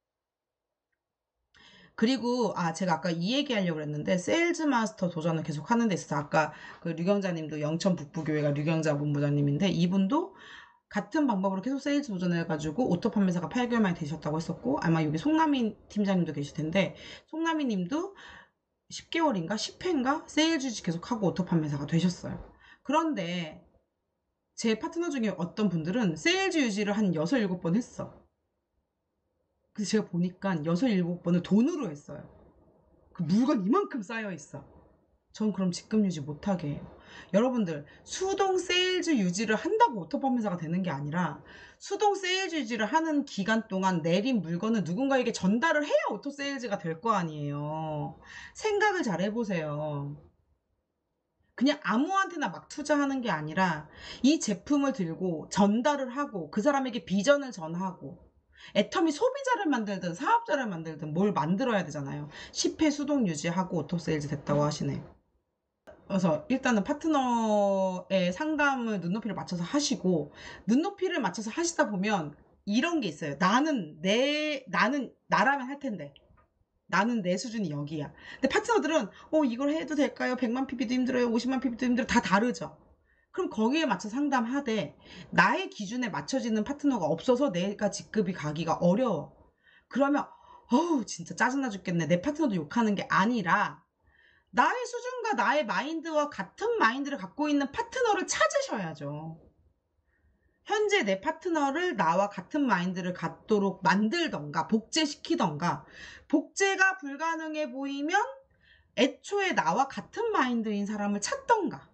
그리고 제가 아까 이 얘기 하려고 했는데 세일즈 마스터 도전을 계속 하는 데 있어서 아까 그 류경자님도 영천 북부교회가 류경자 본부장님인데 이분도 같은 방법으로 계속 세일즈 도전해가지고 오토 판매사가 8개월 만에 되셨다고 했었고 아마 여기 송나미 팀장님도 계실 텐데 송나미 님도 10개월인가 10회인가 세일즈 계속하고 오토 판매사가 되셨어요. 그런데 제 파트너 중에 어떤 분들은 세일즈 유지를 한 6, 7번 했어. 그래서 제가 보니까 6, 7번을 돈으로 했어요. 그 물건 이만큼 쌓여있어. 전 그럼 직급 유지 못하게 해요. 여러분들 수동 세일즈 유지를 한다고 오토판매사가 되는 게 아니라 수동 세일즈 유지를 하는 기간 동안 내린 물건을 누군가에게 전달을 해야 오토 세일즈가 될 거 아니에요. 생각을 잘 해보세요. 그냥 아무한테나 막 투자하는 게 아니라 이 제품을 들고 전달을 하고 그 사람에게 비전을 전하고 애터미 소비자를 만들든 사업자를 만들든 뭘 만들어야 되잖아요. 10회 수동 유지하고 오토세일즈 됐다고 하시네. 그래서 일단은 파트너의 상담을 눈높이를 맞춰서 하시고 눈높이를 맞춰서 하시다 보면 이런 게 있어요. 나는 나라면 할 텐데. 나는 내 수준이 여기야. 근데 파트너들은 이걸 해도 될까요? 100만 PB도 힘들어요. 50만 PB도 힘들어요. 다 다르죠. 그럼 거기에 맞춰 상담하되 나의 기준에 맞춰지는 파트너가 없어서 내가 직급이 가기가 어려워. 그러면 진짜 짜증나 죽겠네. 내 파트너도 욕하는 게 아니라 나의 수준과 나의 마인드와 같은 마인드를 갖고 있는 파트너를 찾으셔야죠. 현재 내 파트너를 나와 같은 마인드를 갖도록 만들던가 복제시키던가, 복제가 불가능해 보이면 애초에 나와 같은 마인드인 사람을 찾던가.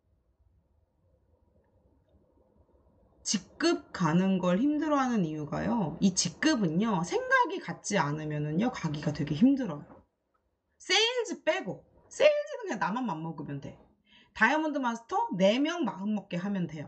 직급 가는 걸 힘들어하는 이유가요, 이 직급은요 생각이 같지 않으면은요 가기가 되게 힘들어요. 세일즈 빼고, 세일즈는 그냥 나만 맘먹으면 돼. 다이아몬드 마스터 4명 마음먹게 하면 돼요.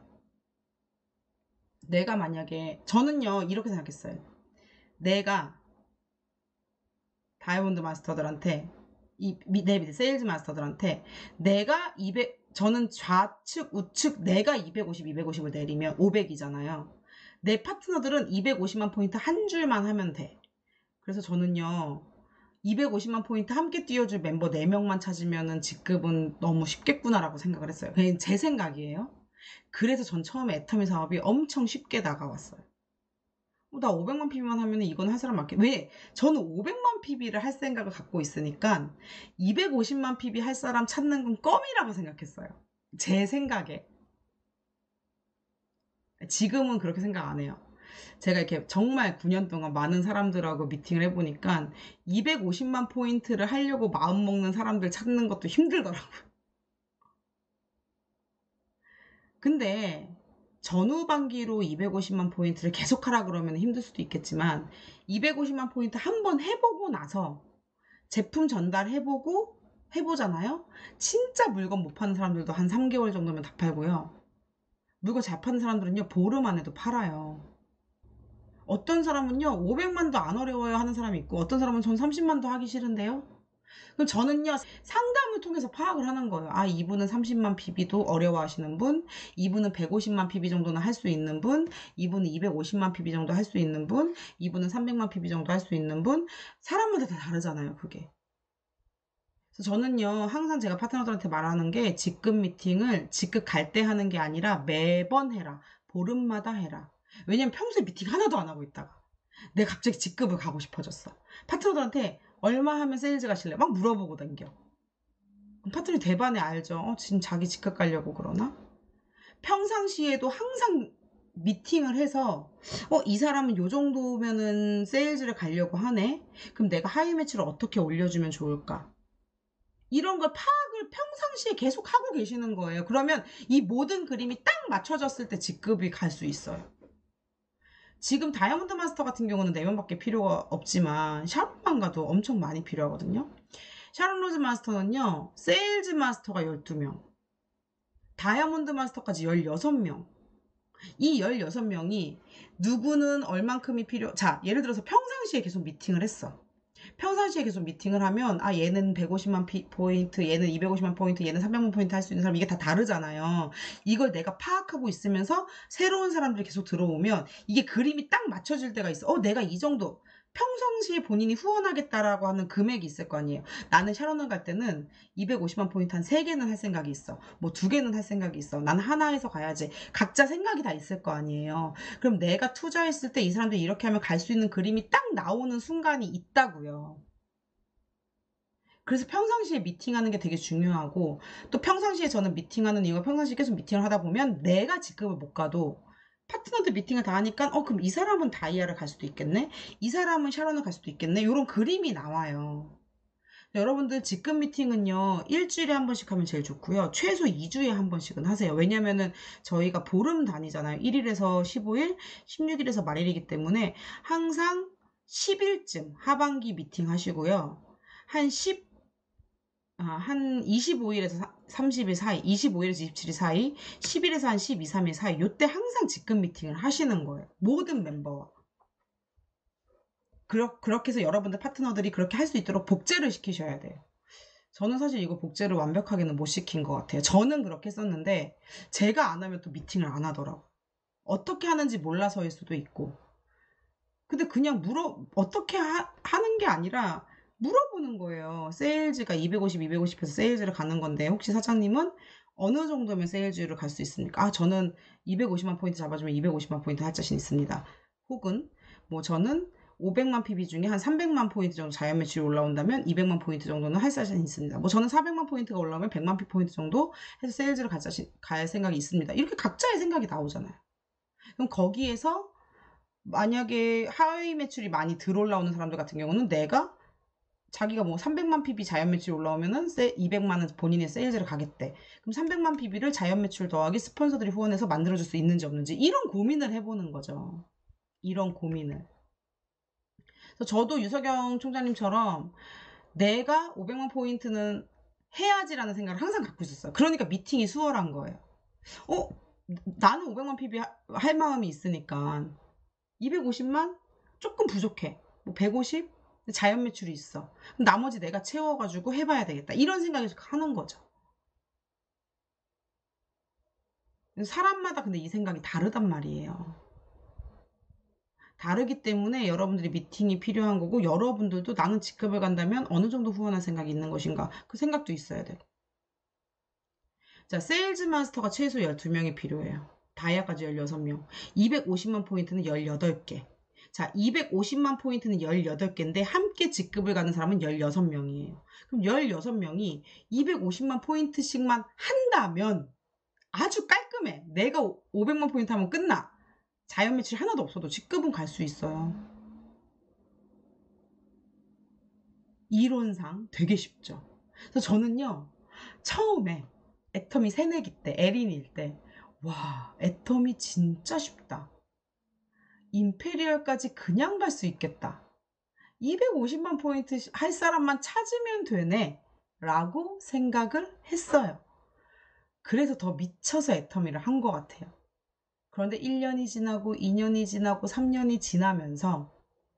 내가 만약에, 저는요 이렇게 생각했어요. 내가 다이아몬드 마스터들한테, 내 밑에 세일즈 마스터들한테 내가 저는 좌측 우측 내가 250, 250을 내리면 500이잖아요. 내 파트너들은 250만 포인트 한 줄만 하면 돼. 그래서 저는요 250만 포인트 함께 띄워줄 멤버 4명만 찾으면은 직급은 너무 쉽겠구나라고 생각을 했어요. 그냥 제 생각이에요. 그래서 전 처음에 애터미 사업이 엄청 쉽게 다가왔어요. 나 500만 PB만 하면 이건 할 사람 많게. 왜? 저는 500만 PB를 할 생각을 갖고 있으니까 250만 PB 할 사람 찾는 건 껌이라고 생각했어요. 제 생각에. 지금은 그렇게 생각 안 해요. 제가 이렇게 정말 9년 동안 많은 사람들하고 미팅을 해보니까 250만 포인트를 하려고 마음먹는 사람들 찾는 것도 힘들더라고요. 근데 전후반기로 250만 포인트를 계속 하라 그러면 힘들 수도 있겠지만 250만 포인트 한번 해보고 나서 제품 전달해보고 해보잖아요. 진짜 물건 못 파는 사람들도 한 3개월 정도면 다 팔고요. 물건 잘 파는 사람들은요 보름 안에도 팔아요. 어떤 사람은요 500만도 안 어려워요 하는 사람이 있고, 어떤 사람은 전 30만도 하기 싫은데요. 그럼 저는요 상담을 통해서 파악을 하는 거예요. 이분은 30만 PB도 어려워하시는 분, 이분은 150만 PB 정도는 할 수 있는 분, 이분은 250만 PB 정도 할 수 있는 분, 이분은 300만 PB 정도 할 수 있는 분. 사람마다 다 다르잖아요 그게. 그래서 저는요 항상 제가 파트너들한테 말하는 게, 직급 미팅을 직급 갈 때 하는 게 아니라 매번 해라. 보름마다 해라. 왜냐면 평소에 미팅 하나도 안 하고 있다가 내가 갑자기 직급을 가고 싶어졌어. 파트너들한테 얼마 하면 세일즈 가실래? 막 물어보고 다녀. 파트너 대반에 알죠? 지금 자기 직급 가려고 그러나? 평상시에도 항상 미팅을 해서 이 사람은 요 정도면은 세일즈를 가려고 하네? 그럼 내가 하이 매치를 어떻게 올려주면 좋을까? 이런 걸 파악을 평상시에 계속 하고 계시는 거예요. 그러면 이 모든 그림이 딱 맞춰졌을 때 직급이 갈 수 있어요. 지금 다이아몬드 마스터 같은 경우는 4명밖에 필요가 없지만 샤론만 가도 엄청 많이 필요하거든요. 샤론 로즈 마스터는요 세일즈 마스터가 12명, 다이아몬드 마스터까지 16명. 이 16명이 누구는 얼만큼이 자, 예를 들어서 평상시에 계속 미팅을 했어. 평상시에 계속 미팅을 하면 얘는 150만 포인트, 얘는 250만 포인트, 얘는 300만 포인트 할 수 있는 사람, 이게 다 다르잖아요. 이걸 내가 파악하고 있으면서 새로운 사람들이 계속 들어오면 이게 그림이 딱 맞춰질 때가 있어. 내가 이 정도 평상시에 본인이 후원하겠다라고 하는 금액이 있을 거 아니에요. 나는 샤론을 갈 때는 250만 포인트 한 3개는 할 생각이 있어. 뭐 2개는 할 생각이 있어. 난 하나에서 가야지. 각자 생각이 다 있을 거 아니에요. 그럼 내가 투자했을 때 이 사람들이 이렇게 하면 갈 수 있는 그림이 딱 나오는 순간이 있다고요. 그래서 평상시에 미팅하는 게 되게 중요하고, 또 평상시에 저는 미팅하는 이유가, 평상시에 계속 미팅을 하다 보면 내가 직급을 못 가도 파트너들 미팅을 다 하니까 그럼 이 사람은 다이아를 갈 수도 있겠네, 이 사람은 샤론을 갈 수도 있겠네, 이런 그림이 나와요. 여러분들 직급 미팅은요 일주일에 한 번씩 하면 제일 좋고요, 최소 2주에 한 번씩은 하세요. 왜냐면은 저희가 보름 다니잖아요. 1일에서 15일, 16일에서 말일이기 때문에 항상 10일쯤 하반기 미팅 하시고요, 한 25일에서 30일 사이, 25일에서 27일 사이, 10일에서 한 12, 3일 사이, 요때 항상 직급 미팅을 하시는 거예요. 모든 멤버와. 그렇게 해서 여러분들 파트너들이 그렇게 할 수 있도록 복제를 시키셔야 돼요. 저는 사실 이거 복제를 완벽하게는 못 시킨 것 같아요. 저는 그렇게 했었는데 제가 안 하면 또 미팅을 안 하더라고요. 어떻게 하는지 몰라서일 수도 있고, 근데 그냥 어떻게 하는 게 아니라 물어보는 거예요. 세일즈가 250, 250에서 세일즈를 가는 건데 혹시 사장님은 어느 정도면 세일즈를 갈 수 있습니까? 아, 저는 250만 포인트 잡아주면 250만 포인트 할 자신 있습니다. 혹은 뭐 저는 500만 PB 중에 한 300만 포인트 정도 자연 매출이 올라온다면 200만 포인트 정도는 할 자신 있습니다. 뭐 저는 400만 포인트가 올라오면 100만 포인트 정도 해서 세일즈를 갈 생각이 있습니다. 이렇게 각자의 생각이 나오잖아요. 그럼 거기에서 만약에 하위 매출이 많이 올라오는 사람들 같은 경우는 자기가 뭐 300만 PB 자연 매출이 올라오면은 200만은 본인의 세일즈를 가겠대. 그럼 300만 PB를 자연 매출 더하기 스폰서들이 후원해서 만들어줄 수 있는지 없는지 이런 고민을 해보는 거죠. 이런 고민을. 그래서 저도 유석영 총장님처럼 내가 500만 포인트는 해야지라는 생각을 항상 갖고 있었어요. 그러니까 미팅이 수월한 거예요. 나는 500만 PB 할 마음이 있으니까 250만 조금 부족해. 뭐 150? 자연 매출이 있어. 그럼 나머지 내가 채워가지고 해봐야 되겠다. 이런 생각이 하는 거죠. 사람마다 근데 이 생각이 다르단 말이에요. 다르기 때문에 여러분들이 미팅이 필요한 거고, 여러분들도 나는 직급을 간다면 어느 정도 후원할 생각이 있는 것인가, 그 생각도 있어야 돼요. 자, 세일즈 마스터가 최소 12명이 필요해요. 다이아까지 16명. 250만 포인트는 18개. 자, 250만 포인트는 18개인데 함께 직급을 가는 사람은 16명이에요. 그럼 16명이 250만 포인트씩만 한다면 아주 깔끔해. 내가 500만 포인트 하면 끝나. 자연 매출 하나도 없어도 직급은 갈 수 있어요. 이론상 되게 쉽죠. 그래서 저는요, 처음에 애터미 새내기 때, 에린일 때, 와, 애터미 진짜 쉽다. 임페리얼까지 그냥 갈 수 있겠다. 250만 포인트 할 사람만 찾으면 되네. 라고 생각을 했어요. 그래서 더 미쳐서 애터미를 한 것 같아요. 그런데 1년이 지나고 2년이 지나고 3년이 지나면서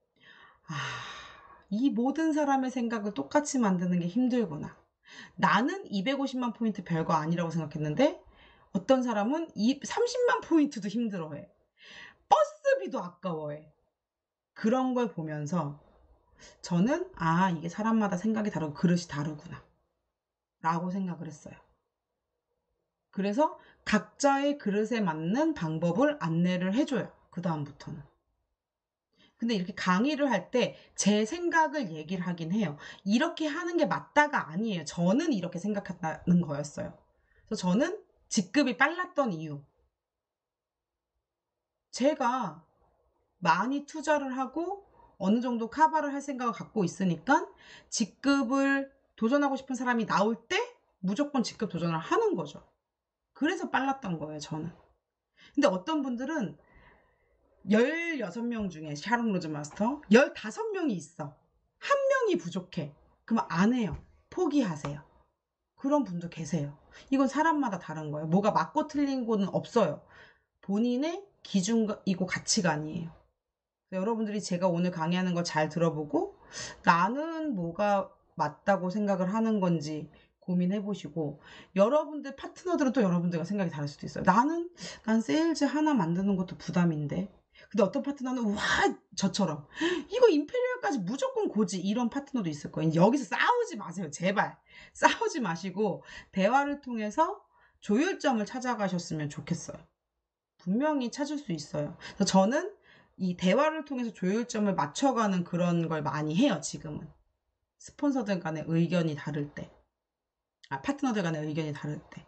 이 모든 사람의 생각을 똑같이 만드는 게 힘들구나. 나는 250만 포인트 별거 아니라고 생각했는데 어떤 사람은 30만 포인트도 힘들어해. 버스비도 아까워해. 그런 걸 보면서 저는 이게 사람마다 생각이 다르고 그릇이 다르구나 라고 생각을 했어요. 그래서 각자의 그릇에 맞는 방법을 안내를 해줘요. 그 다음부터는. 근데 이렇게 강의를 할 때 제 생각을 얘기를 하긴 해요. 이렇게 하는 게 맞다가 아니에요. 저는 이렇게 생각했다는 거였어요. 그래서 저는 직급이 빨랐던 이유. 제가 많이 투자를 하고 어느 정도 커버를 할 생각을 갖고 있으니까 직급을 도전하고 싶은 사람이 나올 때 무조건 직급 도전을 하는 거죠. 그래서 빨랐던 거예요, 저는. 근데 어떤 분들은 16명 중에 샤론 로즈 마스터 15명이 있어. 한 명이 부족해. 그러면 안 해요. 포기하세요. 그런 분도 계세요. 이건 사람마다 다른 거예요. 뭐가 맞고 틀린 거는 없어요. 본인의 기준이고 가치관이에요. 여러분들이 제가 오늘 강의하는 걸 잘 들어보고 나는 뭐가 맞다고 생각을 하는 건지 고민해보시고, 여러분들 파트너들은 또 여러분들과 생각이 다를 수도 있어요. 난 세일즈 하나 만드는 것도 부담인데. 근데 어떤 파트너는 저처럼 이거 임페리얼까지 무조건 고지, 이런 파트너도 있을 거예요. 여기서 싸우지 마세요. 제발 싸우지 마시고 대화를 통해서 조율점을 찾아가셨으면 좋겠어요. 분명히 찾을 수 있어요. 그래서 저는 이 대화를 통해서 조율점을 맞춰가는 그런 걸 많이 해요. 지금은 스폰서들 간의 의견이 다를 때, 파트너들 간의 의견이 다를 때.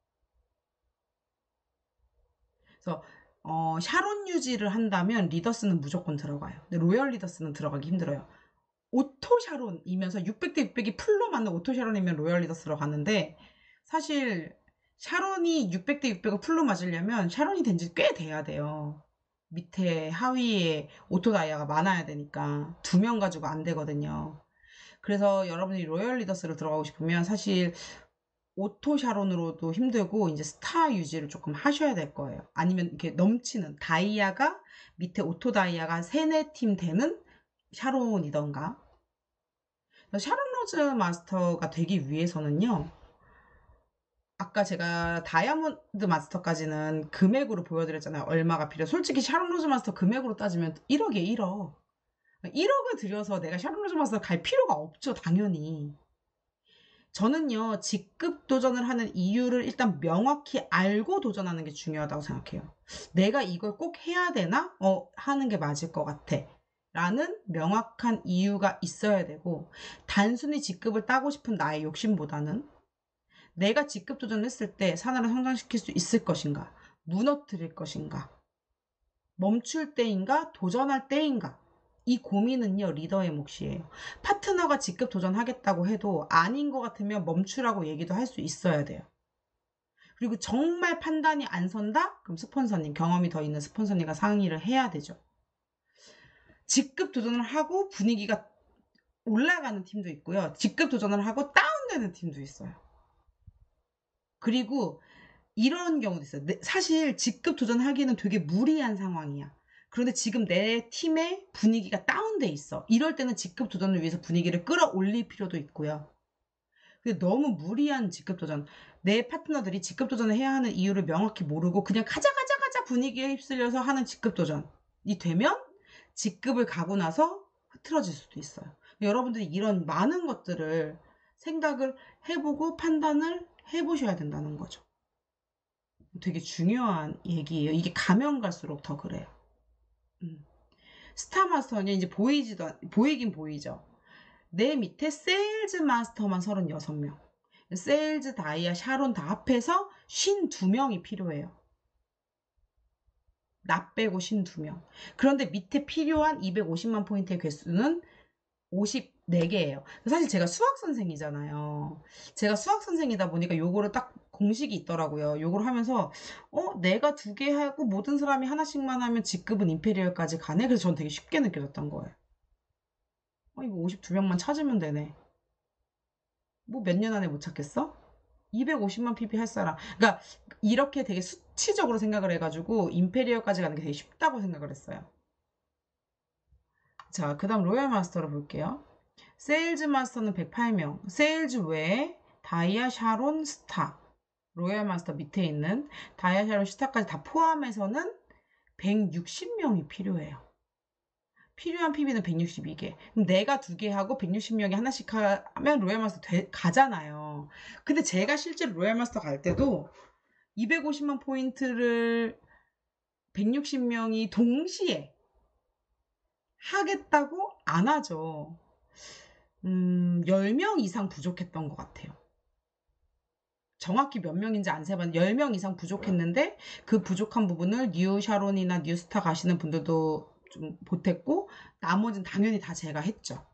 그래서 샤론 유지를 한다면 리더스는 무조건 들어가요. 근데 로열 리더스는 들어가기 힘들어요. 오토 샤론이면서 600대 600이 풀로 맞는 오토 샤론이면 로열 리더스로 가는데, 사실 샤론이 600대 600을 풀로 맞으려면 샤론이 된 지 꽤 돼야 돼요. 밑에 하위에 오토 다이아가 많아야 되니까 2명 가지고 안 되거든요. 그래서 여러분이 로열 리더스로 들어가고 싶으면 사실 오토 샤론으로도 힘들고 이제 스타 유지를 조금 하셔야 될 거예요. 아니면 이렇게 넘치는 다이아가 밑에 오토 다이아가 3-4팀 되는 샤론이던가. 샤론 로즈 마스터가 되기 위해서는요, 아까 제가 다이아몬드 마스터까지는 금액으로 보여드렸잖아요. 얼마가 필요. 솔직히 샤론 로즈 마스터 금액으로 따지면 1억이에요, 1억. 1억을 들여서 내가 샤론 로즈 마스터 갈 필요가 없죠, 당연히. 저는요, 직급 도전을 하는 이유를 일단 명확히 알고 도전하는 게 중요하다고 생각해요. 내가 이걸 꼭 해야 되나? 하는 게 맞을 것 같아. 라는 명확한 이유가 있어야 되고, 단순히 직급을 따고 싶은 나의 욕심보다는 내가 직급 도전을 했을 때 산업을 성장시킬 수 있을 것인가? 무너뜨릴 것인가? 멈출 때인가? 도전할 때인가? 이 고민은요, 리더의 몫이에요. 파트너가 직급 도전하겠다고 해도 아닌 것 같으면 멈추라고 얘기도 할 수 있어야 돼요. 그리고 정말 판단이 안 선다? 그럼 스폰서님, 경험이 더 있는 스폰서님과 상의를 해야 되죠. 직급 도전을 하고 분위기가 올라가는 팀도 있고요. 직급 도전을 하고 다운되는 팀도 있어요. 그리고 이런 경우도 있어요. 사실 직급 도전하기는 되게 무리한 상황이야. 그런데 지금 내 팀의 분위기가 다운돼 있어. 이럴 때는 직급 도전을 위해서 분위기를 끌어올릴 필요도 있고요. 근데 너무 무리한 직급 도전. 내 파트너들이 직급 도전을 해야 하는 이유를 명확히 모르고 그냥 가자 가자 가자 분위기에 휩쓸려서 하는 직급 도전이 되면 직급을 가고 나서 흐트러질 수도 있어요. 여러분들이 이런 많은 것들을 생각을 해보고 판단을 해보셔야 된다는 거죠. 되게 중요한 얘기예요. 이게 가면 갈수록 더 그래요. 스타마스터는 이제 보이긴 보이죠. 내 밑에 세일즈 마스터만 36명. 세일즈, 다이아, 샤론 다 합해서 52명이 필요해요. 나 빼고 52명. 그런데 밑에 필요한 250만 포인트의 개수는 54개예요. 사실 제가 수학 선생이잖아요. 제가 수학 선생이다 보니까 요거를 딱 공식이 있더라고요. 요거를 하면서 내가 2개 하고 모든 사람이 하나씩만 하면 직급은 임페리얼까지 가네. 그래서 전 되게 쉽게 느껴졌던 거예요. 이거 52명만 찾으면 되네. 뭐 몇 년 안에 못 찾겠어? 250만 PB 할 사람. 그러니까 이렇게 되게 수치적으로 생각을 해가지고 임페리얼까지 가는 게 되게 쉽다고 생각을 했어요. 자, 그 다음 로얄 마스터로 볼게요. 세일즈 마스터는 108명. 세일즈 외에 다이아, 샤론, 스타. 로얄 마스터 밑에 있는 다이아, 샤론, 스타까지 다 포함해서는 160명이 필요해요. 필요한 PB는 162개. 그럼 내가 2개 하고 160명이 하나씩 하면 로얄 마스터 가잖아요. 근데 제가 실제로 로얄 마스터 갈 때도 250만 포인트를 160명이 동시에 하겠다고 안 하죠. 10명 이상 부족했던 것 같아요. 정확히 몇 명인지 안 세봤는데 10명 이상 부족했는데 그 부족한 부분을 뉴 샤론이나 뉴 스타 가시는 분들도 좀 보탰고 나머지는 당연히 다 제가 했죠.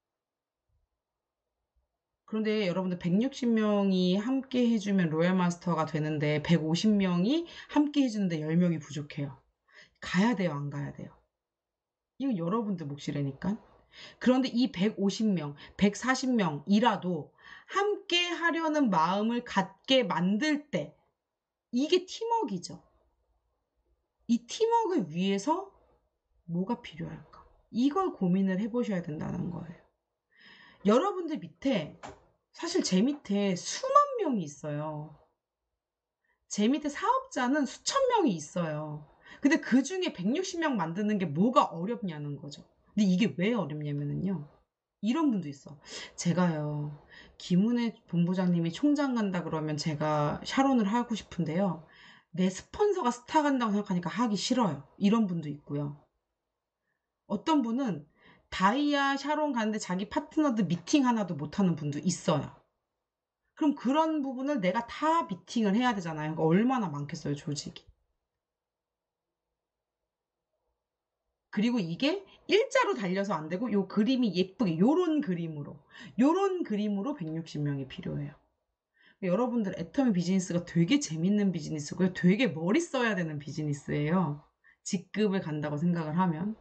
그런데 여러분들 160명이 함께 해주면 로얄 마스터가 되는데 150명이 함께 해주는데 10명이 부족해요. 가야 돼요, 안 가야 돼요? 이건 여러분들 몫이라니까. 그런데 이 150명, 140명이라도 함께 하려는 마음을 갖게 만들 때 이게 팀워크이죠. 이 팀워크를 위해서 뭐가 필요할까? 이걸 고민을 해보셔야 된다는 거예요. 여러분들 밑에 사실 제 밑에 수만 명이 있어요. 제 밑에 사업자는 수천 명이 있어요. 근데 그 중에 160명 만드는 게 뭐가 어렵냐는 거죠. 근데 이게 왜 어렵냐면요. 이런 분도 있어. 제가요, 김은혜 본부장님이 총장 간다 그러면 제가 샤론을 하고 싶은데요. 내 스폰서가 스타 간다고 생각하니까 하기 싫어요. 이런 분도 있고요. 어떤 분은 다이아 샤론 가는데 자기 파트너들 미팅 하나도 못하는 분도 있어요. 그럼 그런 부분을 내가 다 미팅을 해야 되잖아요. 그러니까 얼마나 많겠어요, 조직이. 그리고 이게 일자로 달려서 안 되고 요 그림이 예쁘게 요런 그림으로 160명이 필요해요. 여러분들 애터미 비즈니스가 되게 재밌는 비즈니스고요. 되게 머리 써야 되는 비즈니스예요. 직급을 간다고 생각을 하면.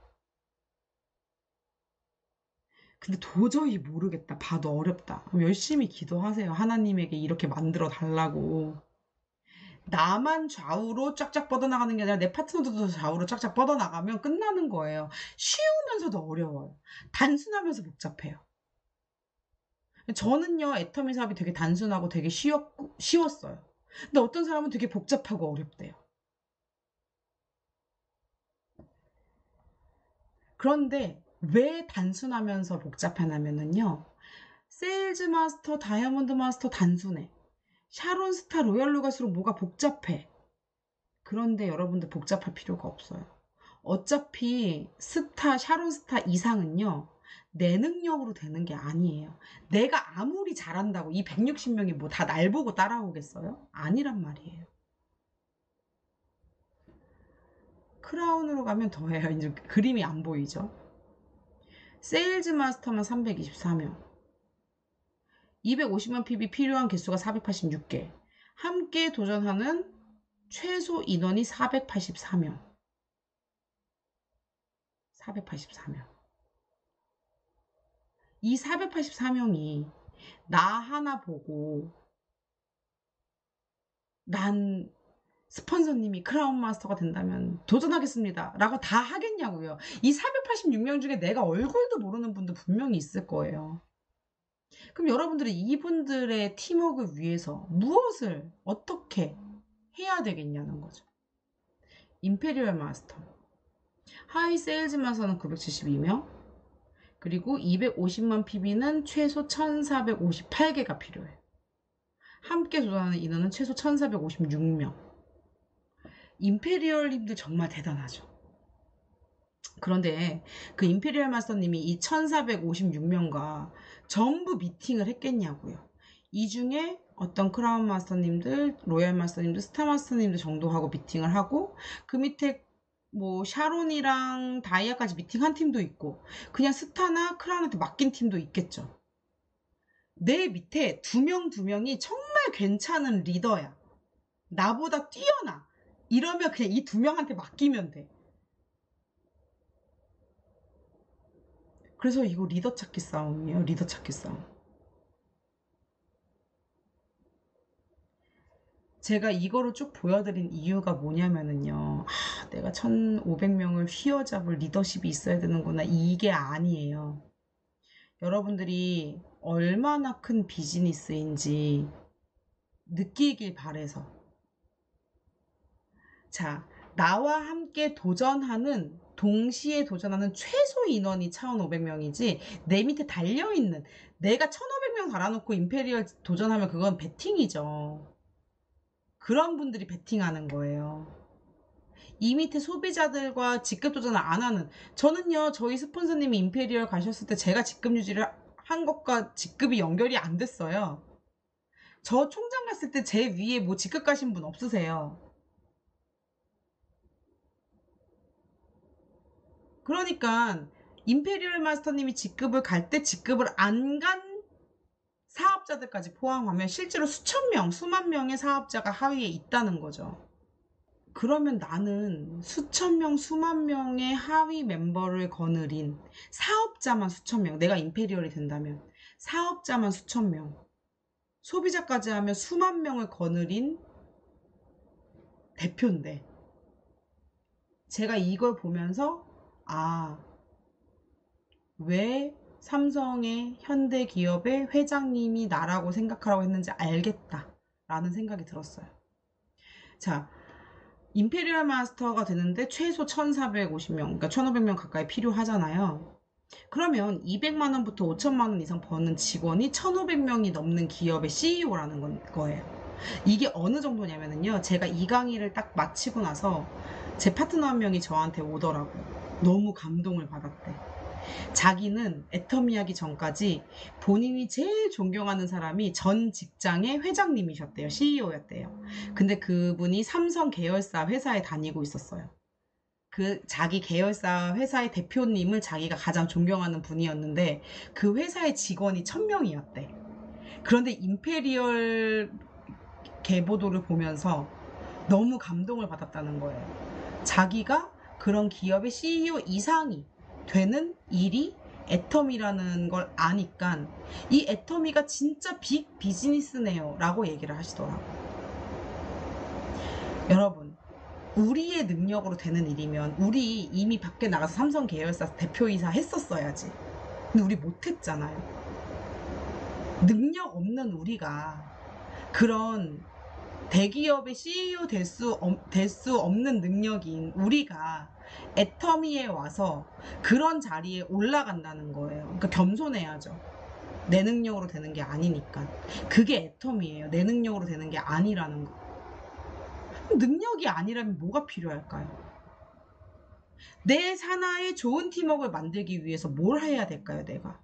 근데 도저히 모르겠다. 봐도 어렵다. 그럼 열심히 기도하세요. 하나님에게 이렇게 만들어 달라고. 나만 좌우로 쫙쫙 뻗어나가는 게 아니라 내 파트너들도 좌우로 쫙쫙 뻗어나가면 끝나는 거예요. 쉬우면서도 어려워요. 단순하면서 복잡해요. 저는요, 애터미 사업이 되게 단순하고 되게 쉬웠어요. 근데 어떤 사람은 되게 복잡하고 어렵대요. 그런데 왜 단순하면서 복잡하냐면은요. 세일즈 마스터, 다이아몬드 마스터 단순해. 샤론 스타, 로얄로 갈수록 뭐가 복잡해. 그런데 여러분들 복잡할 필요가 없어요. 어차피 스타, 샤론 스타 이상은요. 내 능력으로 되는 게 아니에요. 내가 아무리 잘한다고 이 160명이 뭐 다 날 보고 따라오겠어요? 아니란 말이에요. 크라운으로 가면 더해요. 이제 그림이 안 보이죠? 세일즈 마스터만 324명. 250만 PB 필요한 개수가 486개. 함께 도전하는 최소 인원이 484명. 484명. 이 484명이 나 하나 보고 난 스폰서님이 크라운 마스터가 된다면 도전하겠습니다 라고 다 하겠냐고요. 이 486명 중에 내가 얼굴도 모르는 분도 분명히 있을 거예요. 그럼 여러분들이 이분들의 팀워크를 위해서 무엇을 어떻게 해야 되겠냐는 거죠. 임페리얼 마스터 하이 세일즈 마스터는 972명, 그리고 250만 PB는 최소 1458개가 필요해요. 함께 도전하는 인원은 최소 1456명. 임페리얼님들 정말 대단하죠. 그런데 그 임페리얼 마스터님이 이 1456명과 전부 미팅을 했겠냐고요. 이 중에 어떤 크라운 마스터님들, 로얄 마스터님들, 스타 마스터님들 정도하고 미팅을 하고, 그 밑에 뭐 샤론이랑 다이아까지 미팅한 팀도 있고, 그냥 스타나 크라운한테 맡긴 팀도 있겠죠. 내 밑에 두 명이 정말 괜찮은 리더야. 나보다 뛰어나. 이러면 그냥 이 2명한테 맡기면 돼. 그래서 이거 리더 찾기 싸움이에요. 리더 찾기 싸움. 제가 이거를 쭉 보여드린 이유가 뭐냐면은요. 내가 1500명을 휘어잡을 리더십이 있어야 되는구나. 이게 아니에요. 여러분들이 얼마나 큰 비즈니스인지 느끼길 바래서. 자, 나와 함께 도전하는, 동시에 도전하는 최소 인원이 1500명이지 내 밑에 달려있는, 내가 1500명 달아놓고 임페리얼 도전하면 그건 베팅이죠. 그런 분들이 베팅하는 거예요. 이 밑에 소비자들과 직급 도전을 안 하는, 저는요, 저희 스폰서님이 임페리얼 가셨을 때 제가 직급 유지를 한 것과 직급이 연결이 안 됐어요. 저 총장 갔을 때 제 위에 뭐 직급 가신 분 없으세요. 그러니까 임페리얼 마스터님이 직급을 갈 때 직급을 안 간 사업자들까지 포함하면 실제로 수천 명, 수만 명의 사업자가 하위에 있다는 거죠. 그러면 나는 수천 명, 수만 명의 하위 멤버를 거느린 사업자만 수천 명, 내가 임페리얼이 된다면 사업자만 수천 명, 소비자까지 하면 수만 명을 거느린 대표인데, 제가 이걸 보면서 왜 삼성의 현대기업의 회장님이 나라고 생각하라고 했는지 알겠다라는 생각이 들었어요. 자, 임페리얼 마스터가 되는데 최소 1450명, 그러니까 1500명 가까이 필요하잖아요. 그러면 200만원부터 5천만원 이상 버는 직원이 1500명이 넘는 기업의 CEO라는 거예요. 이게 어느 정도냐면요, 제가 이 강의를 딱 마치고 나서 제 파트너 한 명이 저한테 오더라고. 너무 감동을 받았대. 자기는 애터미 하기 전까지 본인이 제일 존경하는 사람이 전 직장의 회장님이셨대요. CEO였대요. 근데 그분이 삼성 계열사 회사에 다니고 있었어요. 그 자기 계열사 회사의 대표님을 자기가 가장 존경하는 분이었는데 그 회사의 직원이 1000명이었대. 그런데 임페리얼 계보도를 보면서 너무 감동을 받았다는 거예요. 자기가 그런 기업의 CEO 이상이 되는 일이 애터미라는 걸 아니까 이 애터미가 진짜 빅 비즈니스네요 라고 얘기를 하시더라고요. 여러분, 우리의 능력으로 되는 일이면 우리 이미 밖에 나가서 삼성 계열사 대표이사 했었어야지. 근데 우리 못했잖아요. 능력 없는 우리가 그런 대기업의 CEO 될 수 없는 능력인 우리가 애터미에 와서 그런 자리에 올라간다는 거예요. 그러니까 겸손해야죠. 내 능력으로 되는 게 아니니까. 그게 애터미예요. 내 능력으로 되는 게 아니라는 거. 능력이 아니라면 뭐가 필요할까요? 내 산하에 좋은 팀워크를 만들기 위해서 뭘 해야 될까요, 내가?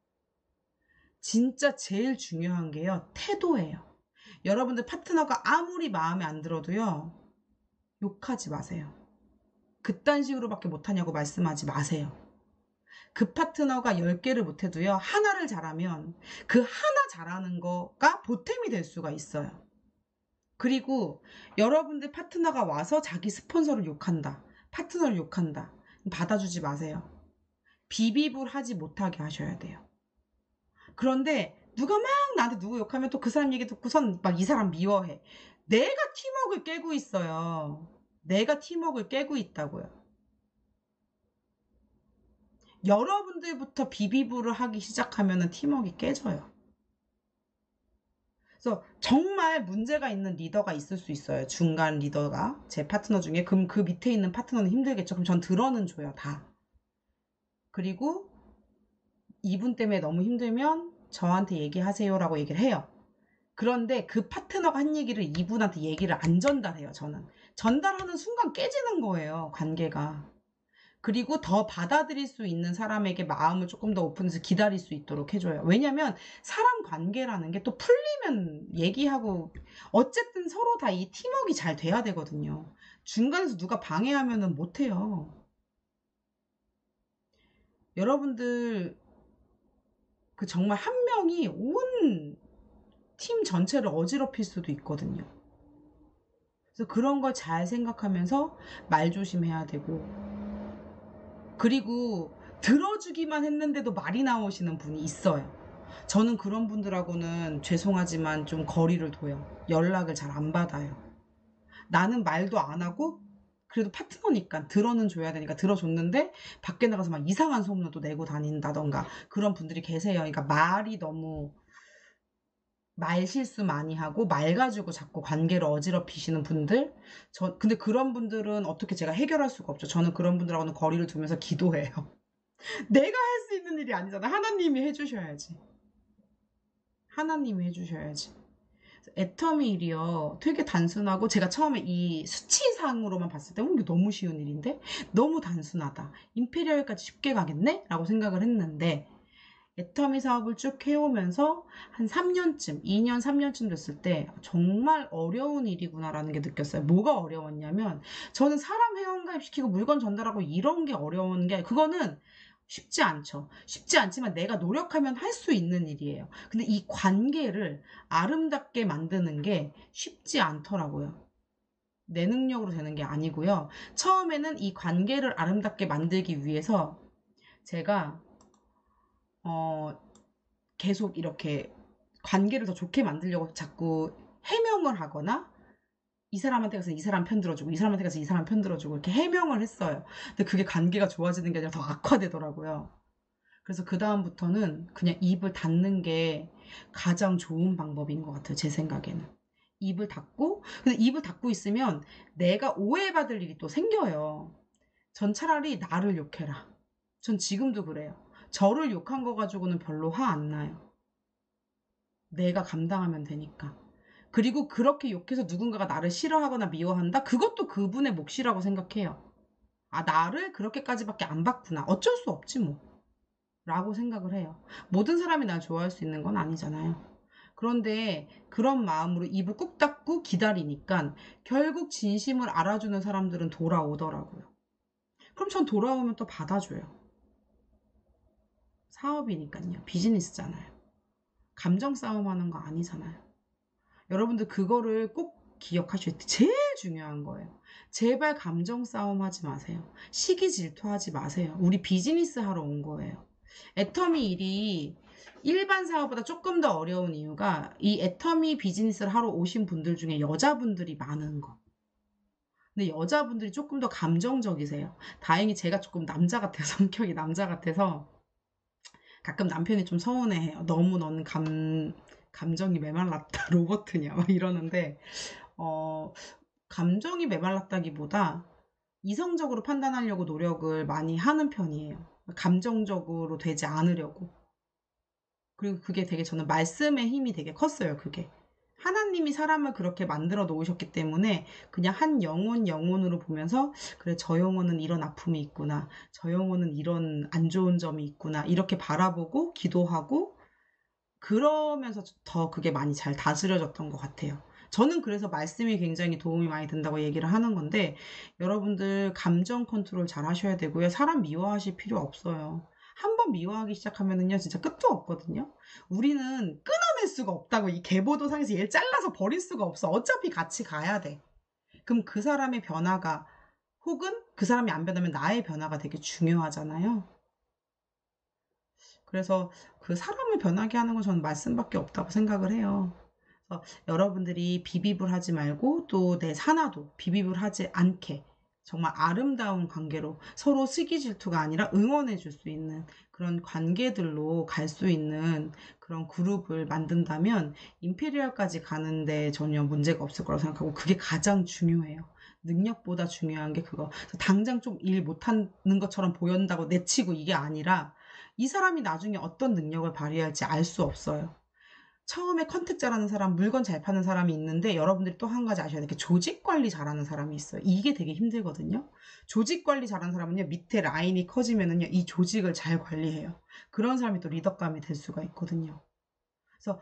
진짜 제일 중요한 게요, 태도예요. 여러분들 파트너가 아무리 마음에 안 들어도요, 욕하지 마세요. 그딴 식으로밖에 못하냐고 말씀하지 마세요. 그 파트너가 10개를 못해도요, 하나를 잘하면 그 하나 잘하는 거가 보탬이 될 수가 있어요. 그리고 여러분들 파트너가 와서 자기 스폰서를 욕한다, 파트너를 욕한다, 받아주지 마세요. 비비불 하지 못하게 하셔야 돼요. 그런데 누가 막 나한테 누구 욕하면 또 그 사람 얘기 듣고선 막 이 사람 미워해. 내가 팀워크를 깨고 있어요. 내가 팀워크를 깨고 있다고요. 여러분들부터 비비불을 하기 시작하면 팀워크가 깨져요. 그래서 정말 문제가 있는 리더가 있을 수 있어요. 중간 리더가 제 파트너 중에. 그럼 그 밑에 있는 파트너는 힘들겠죠. 그럼 전 들어는 줘요, 다. 그리고 이분 때문에 너무 힘들면 저한테 얘기하세요라고 얘기를 해요. 그런데 그 파트너가 한 얘기를 이분한테 얘기를 안 전달해요. 저는 전달하는 순간 깨지는 거예요, 관계가. 그리고 더 받아들일 수 있는 사람에게 마음을 조금 더 오픈해서 기다릴 수 있도록 해줘요. 왜냐면 사람 관계라는 게 또 풀리면 얘기하고, 어쨌든 서로 다 이 팀워크가 잘 돼야 되거든요. 중간에서 누가 방해하면 못해요. 여러분들 그 정말 한 명이 온 팀 전체를 어지럽힐 수도 있거든요. 그래서 그런 걸 잘 생각하면서 말 조심해야 되고, 그리고 들어주기만 했는데도 말이 나오시는 분이 있어요. 저는 그런 분들하고는 죄송하지만 좀 거리를 둬요. 연락을 잘 안 받아요. 나는 말도 안 하고 그래도 파트너니까 들어는 줘야 되니까 들어줬는데 밖에 나가서 막 이상한 소문을 또 내고 다닌다던가 그런 분들이 계세요. 그러니까 말이 너무, 말 실수 많이 하고 말 가지고 자꾸 관계를 어지럽히시는 분들. 근데 그런 분들은 어떻게 제가 해결할 수가 없죠. 저는 그런 분들하고는 거리를 두면서 기도해요. 내가 할 수 있는 일이 아니잖아. 하나님이 해주셔야지. 하나님이 해주셔야지. 애터미 일이요, 되게 단순하고, 제가 처음에 이 수치상으로만 봤을 때 이게 너무 쉬운 일인데 너무 단순하다, 임페리얼까지 쉽게 가겠네? 라고 생각을 했는데, 애터미 사업을 쭉 해오면서 한 3년쯤, 2년, 3년쯤 됐을 때 정말 어려운 일이구나라는 게 느꼈어요. 뭐가 어려웠냐면, 저는 사람 회원가입시키고 물건 전달하고 이런 게 어려운 게, 그거는 쉽지 않죠. 쉽지 않지만 내가 노력하면 할 수 있는 일이에요. 근데 이 관계를 아름답게 만드는 게 쉽지 않더라고요. 내 능력으로 되는 게 아니고요. 처음에는 이 관계를 아름답게 만들기 위해서 제가 계속 이렇게 관계를 더 좋게 만들려고 자꾸 해명을 하거나, 이 사람한테 가서 이 사람 편 들어주고 이 사람한테 가서 이 사람 편 들어주고 이렇게 해명을 했어요. 근데 그게 관계가 좋아지는 게 아니라 더 악화되더라고요. 그래서 그 다음부터는 그냥 입을 닫는 게 가장 좋은 방법인 것 같아요, 제 생각에는. 입을 닫고, 근데 입을 닫고 있으면 내가 오해받을 일이 또 생겨요. 전 차라리 나를 욕해라. 전 지금도 그래요. 저를 욕한 거 가지고는 별로 화 안 나요. 내가 감당하면 되니까. 그리고 그렇게 욕해서 누군가가 나를 싫어하거나 미워한다? 그것도 그분의 몫이라고 생각해요. 아, 나를 그렇게까지밖에 안 봤구나. 어쩔 수 없지 뭐. 라고 생각을 해요. 모든 사람이 날 좋아할 수 있는 건 아니잖아요. 그런데 그런 마음으로 입을 꾹 닫고 기다리니까 결국 진심을 알아주는 사람들은 돌아오더라고요. 그럼 전 돌아오면 또 받아줘요. 사업이니까요. 비즈니스잖아요. 감정 싸움하는 거 아니잖아요. 여러분들 그거를 꼭 기억하셔야 돼요. 제일 중요한 거예요. 제발 감정 싸움 하지 마세요. 시기 질투하지 마세요. 우리 비즈니스 하러 온 거예요. 애터미 일이 일반 사업보다 조금 더 어려운 이유가, 이 애터미 비즈니스를 하러 오신 분들 중에 여자분들이 많은 거. 근데 여자분들이 조금 더 감정적이세요. 다행히 제가 조금 남자 같아서, 성격이 남자 같아서 가끔 남편이 좀 서운해해요. 너무 너는 감정이 메말랐다, 로버트냐 막 이러는데, 어, 감정이 메말랐다기보다 이성적으로 판단하려고 노력을 많이 하는 편이에요. 감정적으로 되지 않으려고. 그리고 그게 되게 저는 말씀의 힘이 되게 컸어요, 그게. 하나님이 사람을 그렇게 만들어 놓으셨기 때문에 그냥 한 영혼으로 보면서 그래, 저 영혼은 이런 아픔이 있구나. 저 영혼은 이런 안 좋은 점이 있구나. 이렇게 바라보고 기도하고 그러면서 더 그게 많이 잘 다스려졌던 것 같아요. 저는 그래서 말씀이 굉장히 도움이 많이 된다고 얘기를 하는 건데 여러분들 감정 컨트롤 잘 하셔야 되고요. 사람 미워하실 필요 없어요. 한 번 미워하기 시작하면은요 진짜 끝도 없거든요. 우리는 끊어낼 수가 없다고. 이 계보도상에서 얘를 잘라서 버릴 수가 없어. 어차피 같이 가야 돼. 그럼 그 사람의 변화가 혹은 그 사람이 안 변하면 나의 변화가 되게 중요하잖아요. 그래서 그 사람을 변하게 하는 건 저는 말씀밖에 없다고 생각을 해요. 그래서 여러분들이 비비불 하지 말고 또 내 사나도 비비불 하지 않게 정말 아름다운 관계로 서로 시기 질투가 아니라 응원해 줄 수 있는 그런 관계들로 갈 수 있는 그런 그룹을 만든다면 임페리얼까지 가는데 전혀 문제가 없을 거라고 생각하고 그게 가장 중요해요. 능력보다 중요한 게 그거. 당장 좀 일 못하는 것처럼 보인다고 내치고 이게 아니라 이 사람이 나중에 어떤 능력을 발휘할지 알 수 없어요. 처음에 컨택 잘하는 사람, 물건 잘 파는 사람이 있는데 여러분들이 또 한 가지 아셔야 될 게 조직 관리 잘하는 사람이 있어요. 이게 되게 힘들거든요. 조직 관리 잘하는 사람은요, 밑에 라인이 커지면은요, 이 조직을 잘 관리해요. 그런 사람이 또 리더감이 될 수가 있거든요. 그래서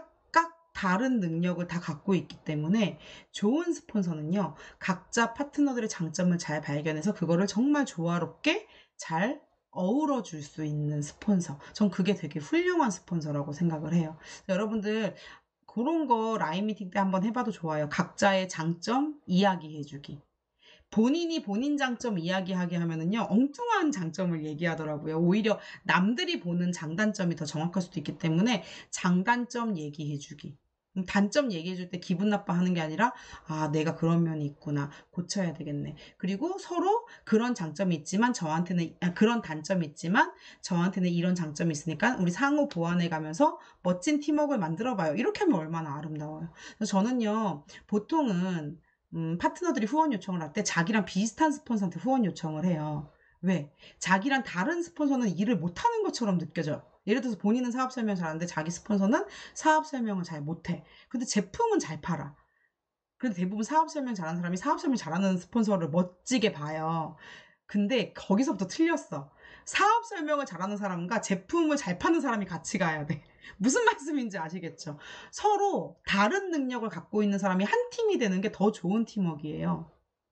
각각 다른 능력을 다 갖고 있기 때문에 좋은 스폰서는요, 각자 파트너들의 장점을 잘 발견해서 그거를 정말 조화롭게 잘 어우러 줄 수 있는 스폰서. 전 그게 되게 훌륭한 스폰서라고 생각을 해요. 여러분들 그런 거 라인 미팅 때 한번 해봐도 좋아요. 각자의 장점 이야기해주기. 본인이 본인 장점 이야기하게 하면은요, 엉뚱한 장점을 얘기하더라고요. 오히려 남들이 보는 장단점이 더 정확할 수도 있기 때문에 장단점 얘기해주기. 단점 얘기해줄 때 기분 나빠하는 게 아니라 아, 내가 그런 면이 있구나, 고쳐야 되겠네. 그리고 서로 그런 장점이 있지만 저한테는 그런 단점이 있지만 저한테는 이런 장점이 있으니까 우리 상호 보완해 가면서 멋진 팀워크를 만들어봐요. 이렇게 하면 얼마나 아름다워요. 그래서 저는요, 보통은 파트너들이 후원 요청을 할 때 자기랑 비슷한 스폰서한테 후원 요청을 해요. 왜? 자기랑 다른 스폰서는 일을 못하는 것처럼 느껴져. 예를 들어서 본인은 사업 설명 잘하는데 자기 스폰서는 사업 설명을 잘 못해. 근데 제품은 잘 팔아. 근데 대부분 사업 설명 잘하는 사람이 사업 설명 잘하는 스폰서를 멋지게 봐요. 근데 거기서부터 틀렸어. 사업 설명을 잘하는 사람과 제품을 잘 파는 사람이 같이 가야 돼. 무슨 말씀인지 아시겠죠? 서로 다른 능력을 갖고 있는 사람이 한 팀이 되는 게 더 좋은 팀워크예요.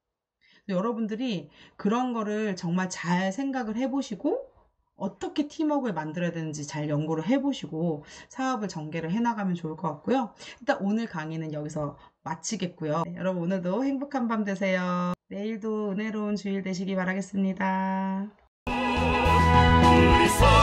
여러분들이 그런 거를 정말 잘 생각을 해보시고 어떻게 팀워크를 만들어야 되는지 잘 연구를 해보시고 사업을 전개를 해나가면 좋을 것 같고요. 일단 오늘 강의는 여기서 마치겠고요. 네, 여러분 오늘도 행복한 밤 되세요. 내일도 은혜로운 주일 되시기 바라겠습니다.